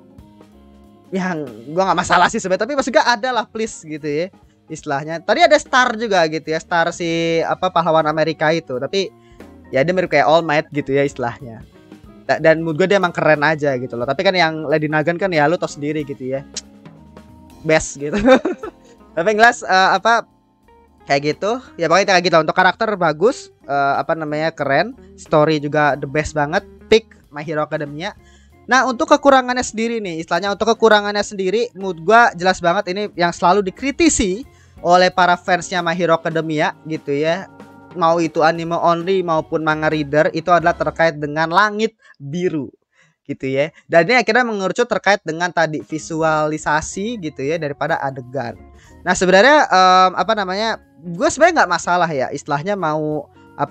Yang gue nggak masalah sih sebenarnya, tapi maksud gue ada lah please gitu ya istilahnya. Tadi ada Star juga gitu ya, Star si pahlawan Amerika itu, tapi ya dia mirip kayak All Might gitu ya istilahnya. Dan menurut gue dia emang keren aja gitu loh. Tapi kan yang Lady Nagan kan ya lu tau sendiri gitu ya, best gitu. Tapi yang jelas kayak gitu ya, pokoknya kayak gitu. Untuk karakter bagus, keren, story juga the best banget, pick My Hero Academia. Nah untuk kekurangannya sendiri nih, istilahnya untuk kekurangannya sendiri menurut gua jelas banget ini yang selalu dikritisi oleh para fansnya My Hero Academia gitu ya. Mau itu anime only maupun manga reader, itu adalah terkait dengan langit biru gitu ya. Dan ini akhirnya mengerucut terkait dengan tadi visualisasi gitu ya daripada adegan. Nah sebenarnya gue sebenarnya nggak masalah ya istilahnya mau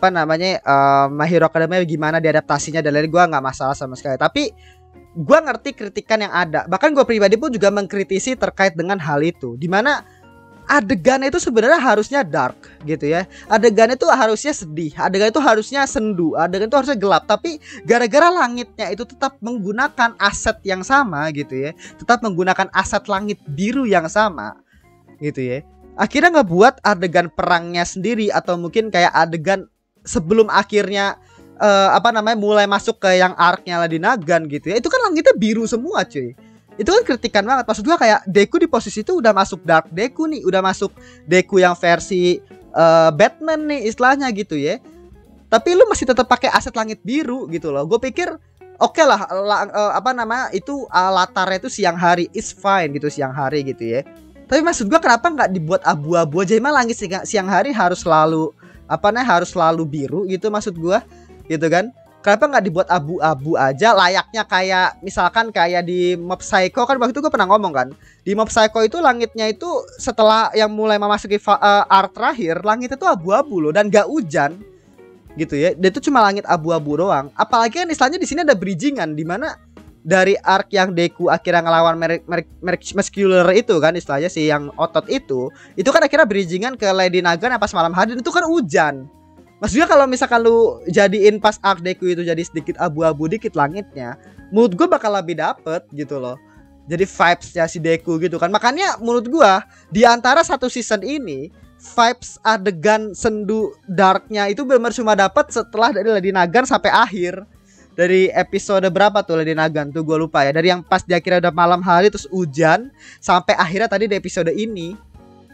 My Hero Academia gimana diadaptasinya, dan lain gue nggak masalah sama sekali. Tapi gue ngerti kritikan yang ada, bahkan gue pribadi pun juga mengkritisi terkait dengan hal itu, dimana adegan itu sebenarnya harusnya dark gitu ya, adegan itu harusnya sedih, adegan itu harusnya sendu, adegan itu harusnya gelap. Tapi gara-gara langitnya itu tetap menggunakan aset yang sama gitu ya, tetap menggunakan aset langit biru yang sama gitu ya, akhirnya ngebuat adegan perangnya sendiri, atau mungkin kayak adegan sebelum akhirnya mulai masuk ke yang arc-nya Lady Nagan gitu ya, itu kan langitnya biru semua cuy. Itu kan kritikan banget. Maksud gua kayak Deku di posisi itu udah masuk Dark Deku nih, udah masuk Deku yang versi Batman nih istilahnya gitu ya, tapi lu masih tetap pakai aset langit biru gitu loh. Gue pikir oke lah, itu latarnya itu siang hari, is fine gitu, siang hari gitu ya. Tapi maksud gua kenapa nggak dibuat abu-abu aja? Emang langit siang hari harus selalu biru gitu maksud gua gitu kan? Kenapa nggak dibuat abu-abu aja, layaknya kayak misalkan kayak di Mob Psycho kan, waktu itu gue pernah ngomong kan, di Mob Psycho itu langitnya itu setelah yang mulai memasuki arc terakhir, langitnya itu abu-abu loh, dan gak hujan gitu ya. Dia itu cuma langit abu-abu doang. Apalagi kan istilahnya di sini ada bridgingan, dimana dari arc yang Deku akhirnya ngelawan Muscular itu kan istilahnya, si yang otot itu kan akhirnya bridgingan ke Lady Nagan pas malam hari, itu kan hujan. Maksudnya kalau misalkan lu jadiin pas arc Deku itu jadi sedikit abu-abu dikit langitnya, menurut gue bakal lebih dapet gitu loh. Jadi vibes-nya si Deku gitu kan. Makanya menurut gue di antara satu season ini, vibes adegan sendu darknya itu benar cuma dapet setelah dari Lady Nagan sampai akhir. Dari episode berapa tuh Lady Nagan tuh gue lupa ya. Dari yang pas dia kira udah malam hari terus hujan, sampai akhirnya tadi di episode ini.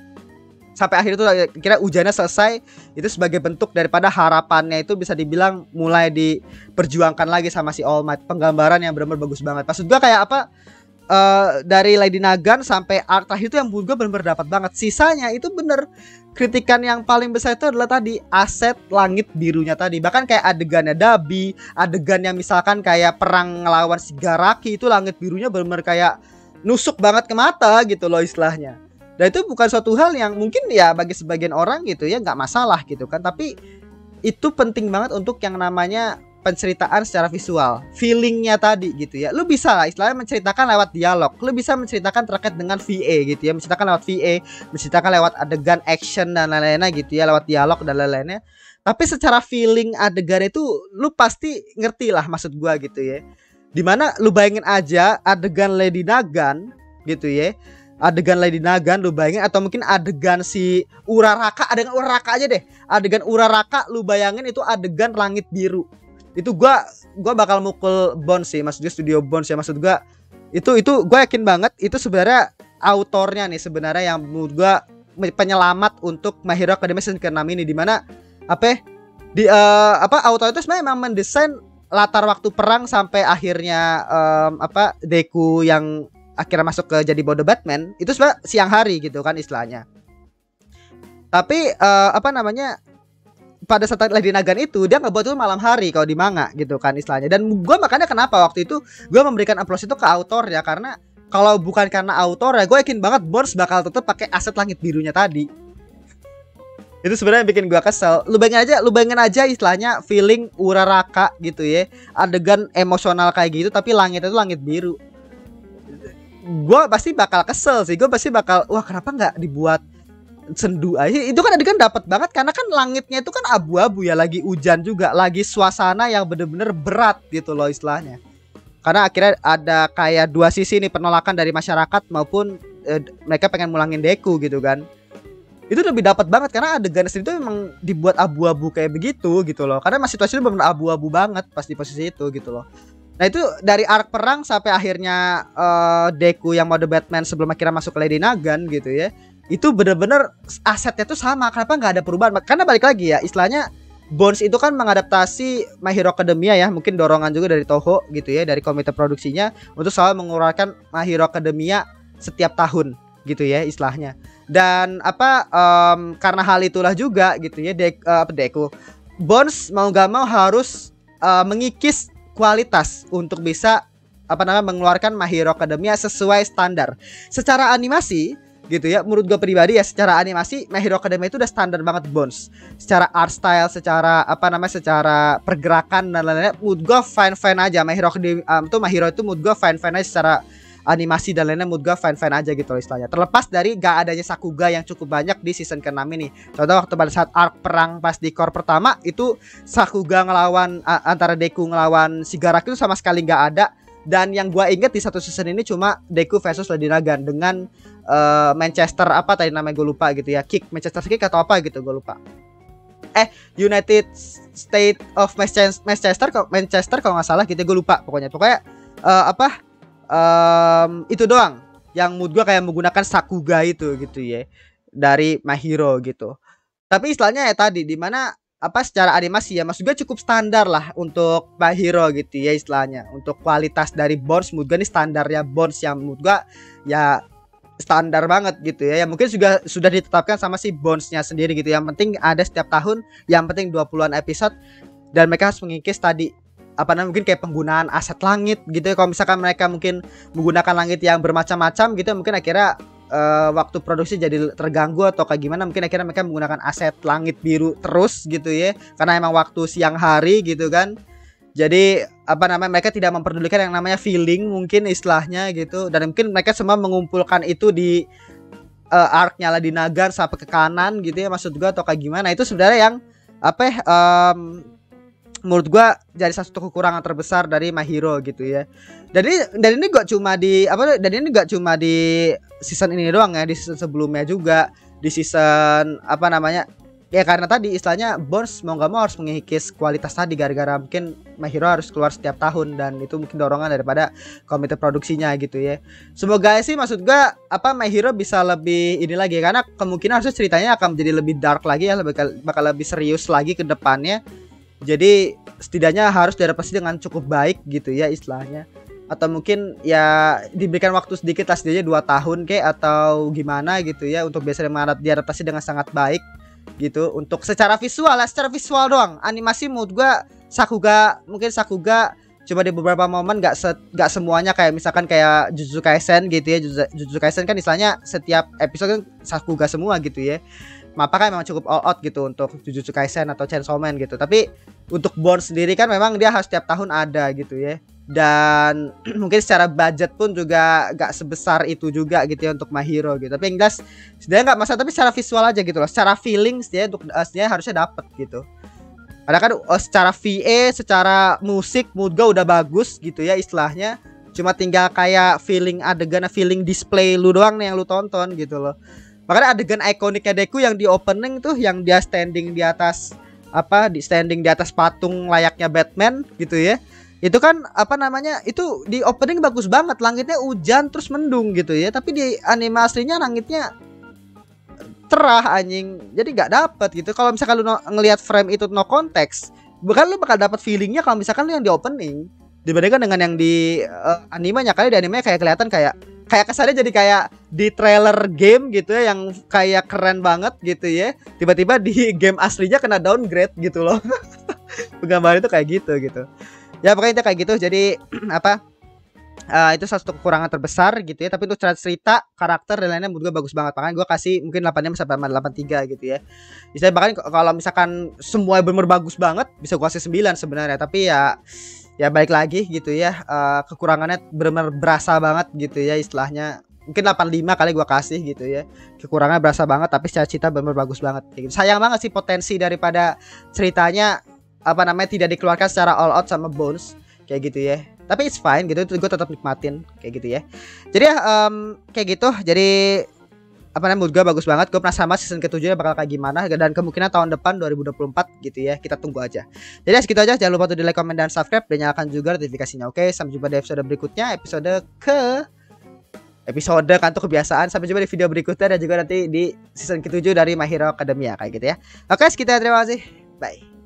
sampai akhir itu kira ujiannya selesai, itu sebagai bentuk daripada harapannya itu bisa dibilang mulai diperjuangkan lagi sama si All Might. Penggambaran yang benar-benar bagus banget. Maksud gua kayak apa, dari Lady Nagan sampai arc terakhir itu yang menurut gue bener-bener dapat banget. Sisanya itu bener, kritikan yang paling besar itu adalah tadi aset langit birunya tadi. Bahkan kayak adegannya Dabi, adegan yang misalkan kayak perang ngelawan Shigaraki, itu langit birunya bener-bener kayak nusuk banget ke mata gitu loh istilahnya. Dan itu bukan suatu hal yang mungkin ya bagi sebagian orang gitu ya nggak masalah gitu kan, tapi itu penting banget untuk yang namanya penceritaan secara visual, feelingnya tadi gitu ya. Lu bisa lah istilahnya menceritakan lewat dialog, lu bisa menceritakan terkait dengan VA gitu ya, menceritakan lewat VA, menceritakan lewat adegan action dan lain-lainnya gitu ya, lewat dialog dan lain-lainnya. Tapi secara feeling adegan itu lu pasti ngerti lah maksud gua gitu ya. Dimana lu bayangin aja adegan Lady Nagan gitu ya, adegan Lady Nagan lu bayangin, atau mungkin adegan si Uraraka, adegan Uraraka aja deh, adegan Uraraka lu bayangin itu adegan langit biru. Itu gua bakal mukul Bones sih, maksudnya studio Bones ya, maksud gua itu gua yakin banget itu sebenarnya autornya nih sebenarnya yang menurut gua penyelamat untuk My Hero Academia season ke-6 ini, dimana apa di autor itu sebenarnya memang mendesain latar waktu perang sampai akhirnya Deku yang akhirnya masuk ke jadi Bodo Batman itu sebenarnya siang hari gitu kan istilahnya. Tapi pada saat Lady Nagan itu dia ngebuat itu malam hari kalau di manga gitu kan istilahnya. Dan gue makanya kenapa waktu itu gue memberikan applause itu ke autor ya, karena kalau bukan karena autor ya gue yakin banget Bones bakal tetap pakai aset langit birunya tadi. Itu sebenarnya bikin gue kesel. Lu bayangin aja istilahnya feeling Uraraka gitu ya, adegan emosional kayak gitu tapi langitnya itu langit biru. Gue pasti bakal kesel sih, gue pasti bakal wah kenapa nggak dibuat sendu aja. Itu kan adegan dapat banget karena kan langitnya itu kan abu-abu ya, lagi hujan juga, lagi suasana yang bener-bener berat gitu loh istilahnya. Karena akhirnya ada kayak dua sisi nih, penolakan dari masyarakat maupun mereka pengen mulangin Deku gitu kan. Itu lebih dapat banget karena adegan itu memang dibuat abu-abu kayak begitu gitu loh. Karena situasinya benar-benar abu-abu banget pas di posisi itu gitu loh. Nah itu dari arc perang sampai akhirnya Deku yang mode Batman sebelum akhirnya masuk ke Lady Nagan gitu ya, itu bener-bener asetnya tuh sama. Kenapa nggak ada perubahan? Karena balik lagi ya istilahnya Bones itu kan mengadaptasi My Hero Academia ya, mungkin dorongan juga dari Toho gitu ya, dari komite produksinya untuk selalu mengeluarkan My Hero Academia setiap tahun gitu ya istilahnya. Dan karena hal itulah juga gitu ya Deku Bones mau gak mau harus mengikis kualitas untuk bisa mengeluarkan My Hero Academia sesuai standar secara animasi gitu ya. Menurut gue pribadi ya, secara animasi My Hero Academia itu udah standar banget Bones. Secara art style, secara secara pergerakan dan lain-lain, menurut gue fine aja. My Hero Academia My Hero itu menurut gue fine aja secara animasi dan lainnya, menurut gue fine aja gitu loh istilahnya. Terlepas dari gak adanya Sakuga yang cukup banyak di season ke-6 ini. Contoh waktu pada saat arc perang pas di core pertama itu Sakuga ngelawan antara Deku ngelawan Shigaraki itu sama sekali gak ada. Dan yang gue inget di satu season ini cuma Deku versus Lady Nagan dengan Manchester tadi namanya gue lupa gitu ya, Kick, Manchester Kick atau apa gitu gue lupa. United State of Manchester kalau nggak salah gitu, gue lupa pokoknya itu doang yang mood gue kayak menggunakan Sakuga itu gitu ya dari My Hero gitu. Tapi istilahnya ya tadi dimana secara animasi ya maksud gue cukup standar lah untuk My Hero gitu ya istilahnya. Untuk kualitas dari Bones mood gue nih standarnya Bones yang mood gue ya standar banget gitu ya. Yang mungkin juga sudah ditetapkan sama si Bonesnya sendiri gitu. Yang penting ada setiap tahun, yang penting 20-an episode, dan mereka harus mengikis tadi mungkin kayak penggunaan aset langit gitu ya. Kalau misalkan mereka mungkin menggunakan langit yang bermacam-macam gitu, mungkin akhirnya waktu produksi jadi terganggu atau kayak gimana, mungkin akhirnya mereka menggunakan aset langit biru terus gitu ya, karena emang waktu siang hari gitu kan. Jadi mereka tidak memperdulikan yang namanya feeling mungkin istilahnya gitu. Dan mungkin mereka semua mengumpulkan itu di arc-nya Lady Nagan sampai ke kanan gitu ya maksud gua, atau kayak gimana. Itu sebenarnya yang menurut gua jadi satu kekurangan terbesar dari My Hero gitu ya. Dan ini gak cuma di season ini doang ya, di season sebelumnya juga, di season ya karena tadi istilahnya Bones mau nggak mau harus mengikis kualitas tadi gara-gara mungkin My Hero harus keluar setiap tahun dan itu mungkin dorongan daripada komite produksinya gitu ya. Semoga sih maksud gua apa My Hero bisa lebih ini lagi karena kemungkinan harusnya ceritanya akan menjadi lebih dark lagi ya, bakal lebih serius lagi ke depannya. Jadi setidaknya harus diadaptasi dengan cukup baik gitu ya istilahnya. Atau mungkin ya diberikan waktu sedikit lah setidaknya 2 tahun kayak atau gimana gitu ya untuk biasa diadaptasi dengan sangat baik gitu. Untuk secara visual lah, secara visual doang animasi menurut gua Sakuga cuma di beberapa momen gak semuanya kayak misalkan kayak Jujutsu Kaisen gitu ya. Jujutsu Kaisen kan istilahnya setiap episode kan Sakuga semua gitu ya. Mapa kan memang cukup all out gitu untuk Jujutsu Kaisen atau Chainsaw Man gitu. Tapi untuk Bones sendiri kan memang dia harus setiap tahun ada gitu ya. Dan mungkin secara budget pun juga gak sebesar itu juga gitu ya untuk My Hero gitu. Tapi yang jelas sebenarnya gak masalah, tapi secara visual aja gitu loh. Secara feeling dia untuk aslinya harusnya dapet gitu. Karena kan secara VA, secara musik mood gue udah bagus gitu ya istilahnya. Cuma tinggal kayak feeling adegan, feeling display lu doang nih yang lu tonton gitu loh. Makanya adegan ikoniknya Deku yang di opening tuh yang dia standing di atas standing di atas patung layaknya Batman gitu ya. Itu kan itu di opening bagus banget, langitnya hujan terus mendung gitu ya, tapi di anime aslinya langitnya cerah anjing, jadi nggak dapet gitu. Kalau misalkan lu ngelihat frame itu no konteks, bukan lu bakal dapat feelingnya kalau misalkan lu yang di opening dibandingkan dengan yang di animenya. Kali di animenya kayak kelihatan kayak kesannya jadi kayak di trailer game gitu ya, yang kayak keren banget gitu ya, tiba-tiba di game aslinya kena downgrade gitu loh. Penggambaran itu kayak gitu. Ya pokoknya itu kayak gitu. Jadi itu salah satu kekurangan terbesar gitu ya. Tapi untuk cerita, karakter dan lainnya menurut gue bagus banget. Makanya gue kasih mungkin 8 sampai 8,3 gitu ya. Misalnya bahkan kalau misalkan semua bener bagus banget bisa gue kasih 9 sebenarnya. Tapi ya balik lagi gitu ya, kekurangannya bener-bener berasa banget gitu ya istilahnya. Mungkin 8,5 kali gue kasih gitu ya. Kekurangannya berasa banget tapi secara cerita bener-bener bagus banget gitu. Sayang banget sih potensi daripada ceritanya tidak dikeluarkan secara all out sama Bones kayak gitu ya. Tapi it's fine gitu, gue tetap nikmatin kayak gitu ya. Jadi ya kayak gitu. Jadi menurut gue bagus banget. Gue penasaran season ke-7 bakal kayak gimana, dan kemungkinan tahun depan 2024 gitu ya. Kita tunggu aja. Jadi segitu aja, jangan lupa untuk di like, comment, dan subscribe, dan nyalakan juga notifikasinya. Oke, sampai jumpa di episode berikutnya, episode kan tuh kebiasaan. Sampai jumpa di video berikutnya dan juga nanti di season ke-7 dari My Hero Academia kayak gitu ya. Oke, sekitar, terima kasih. Bye.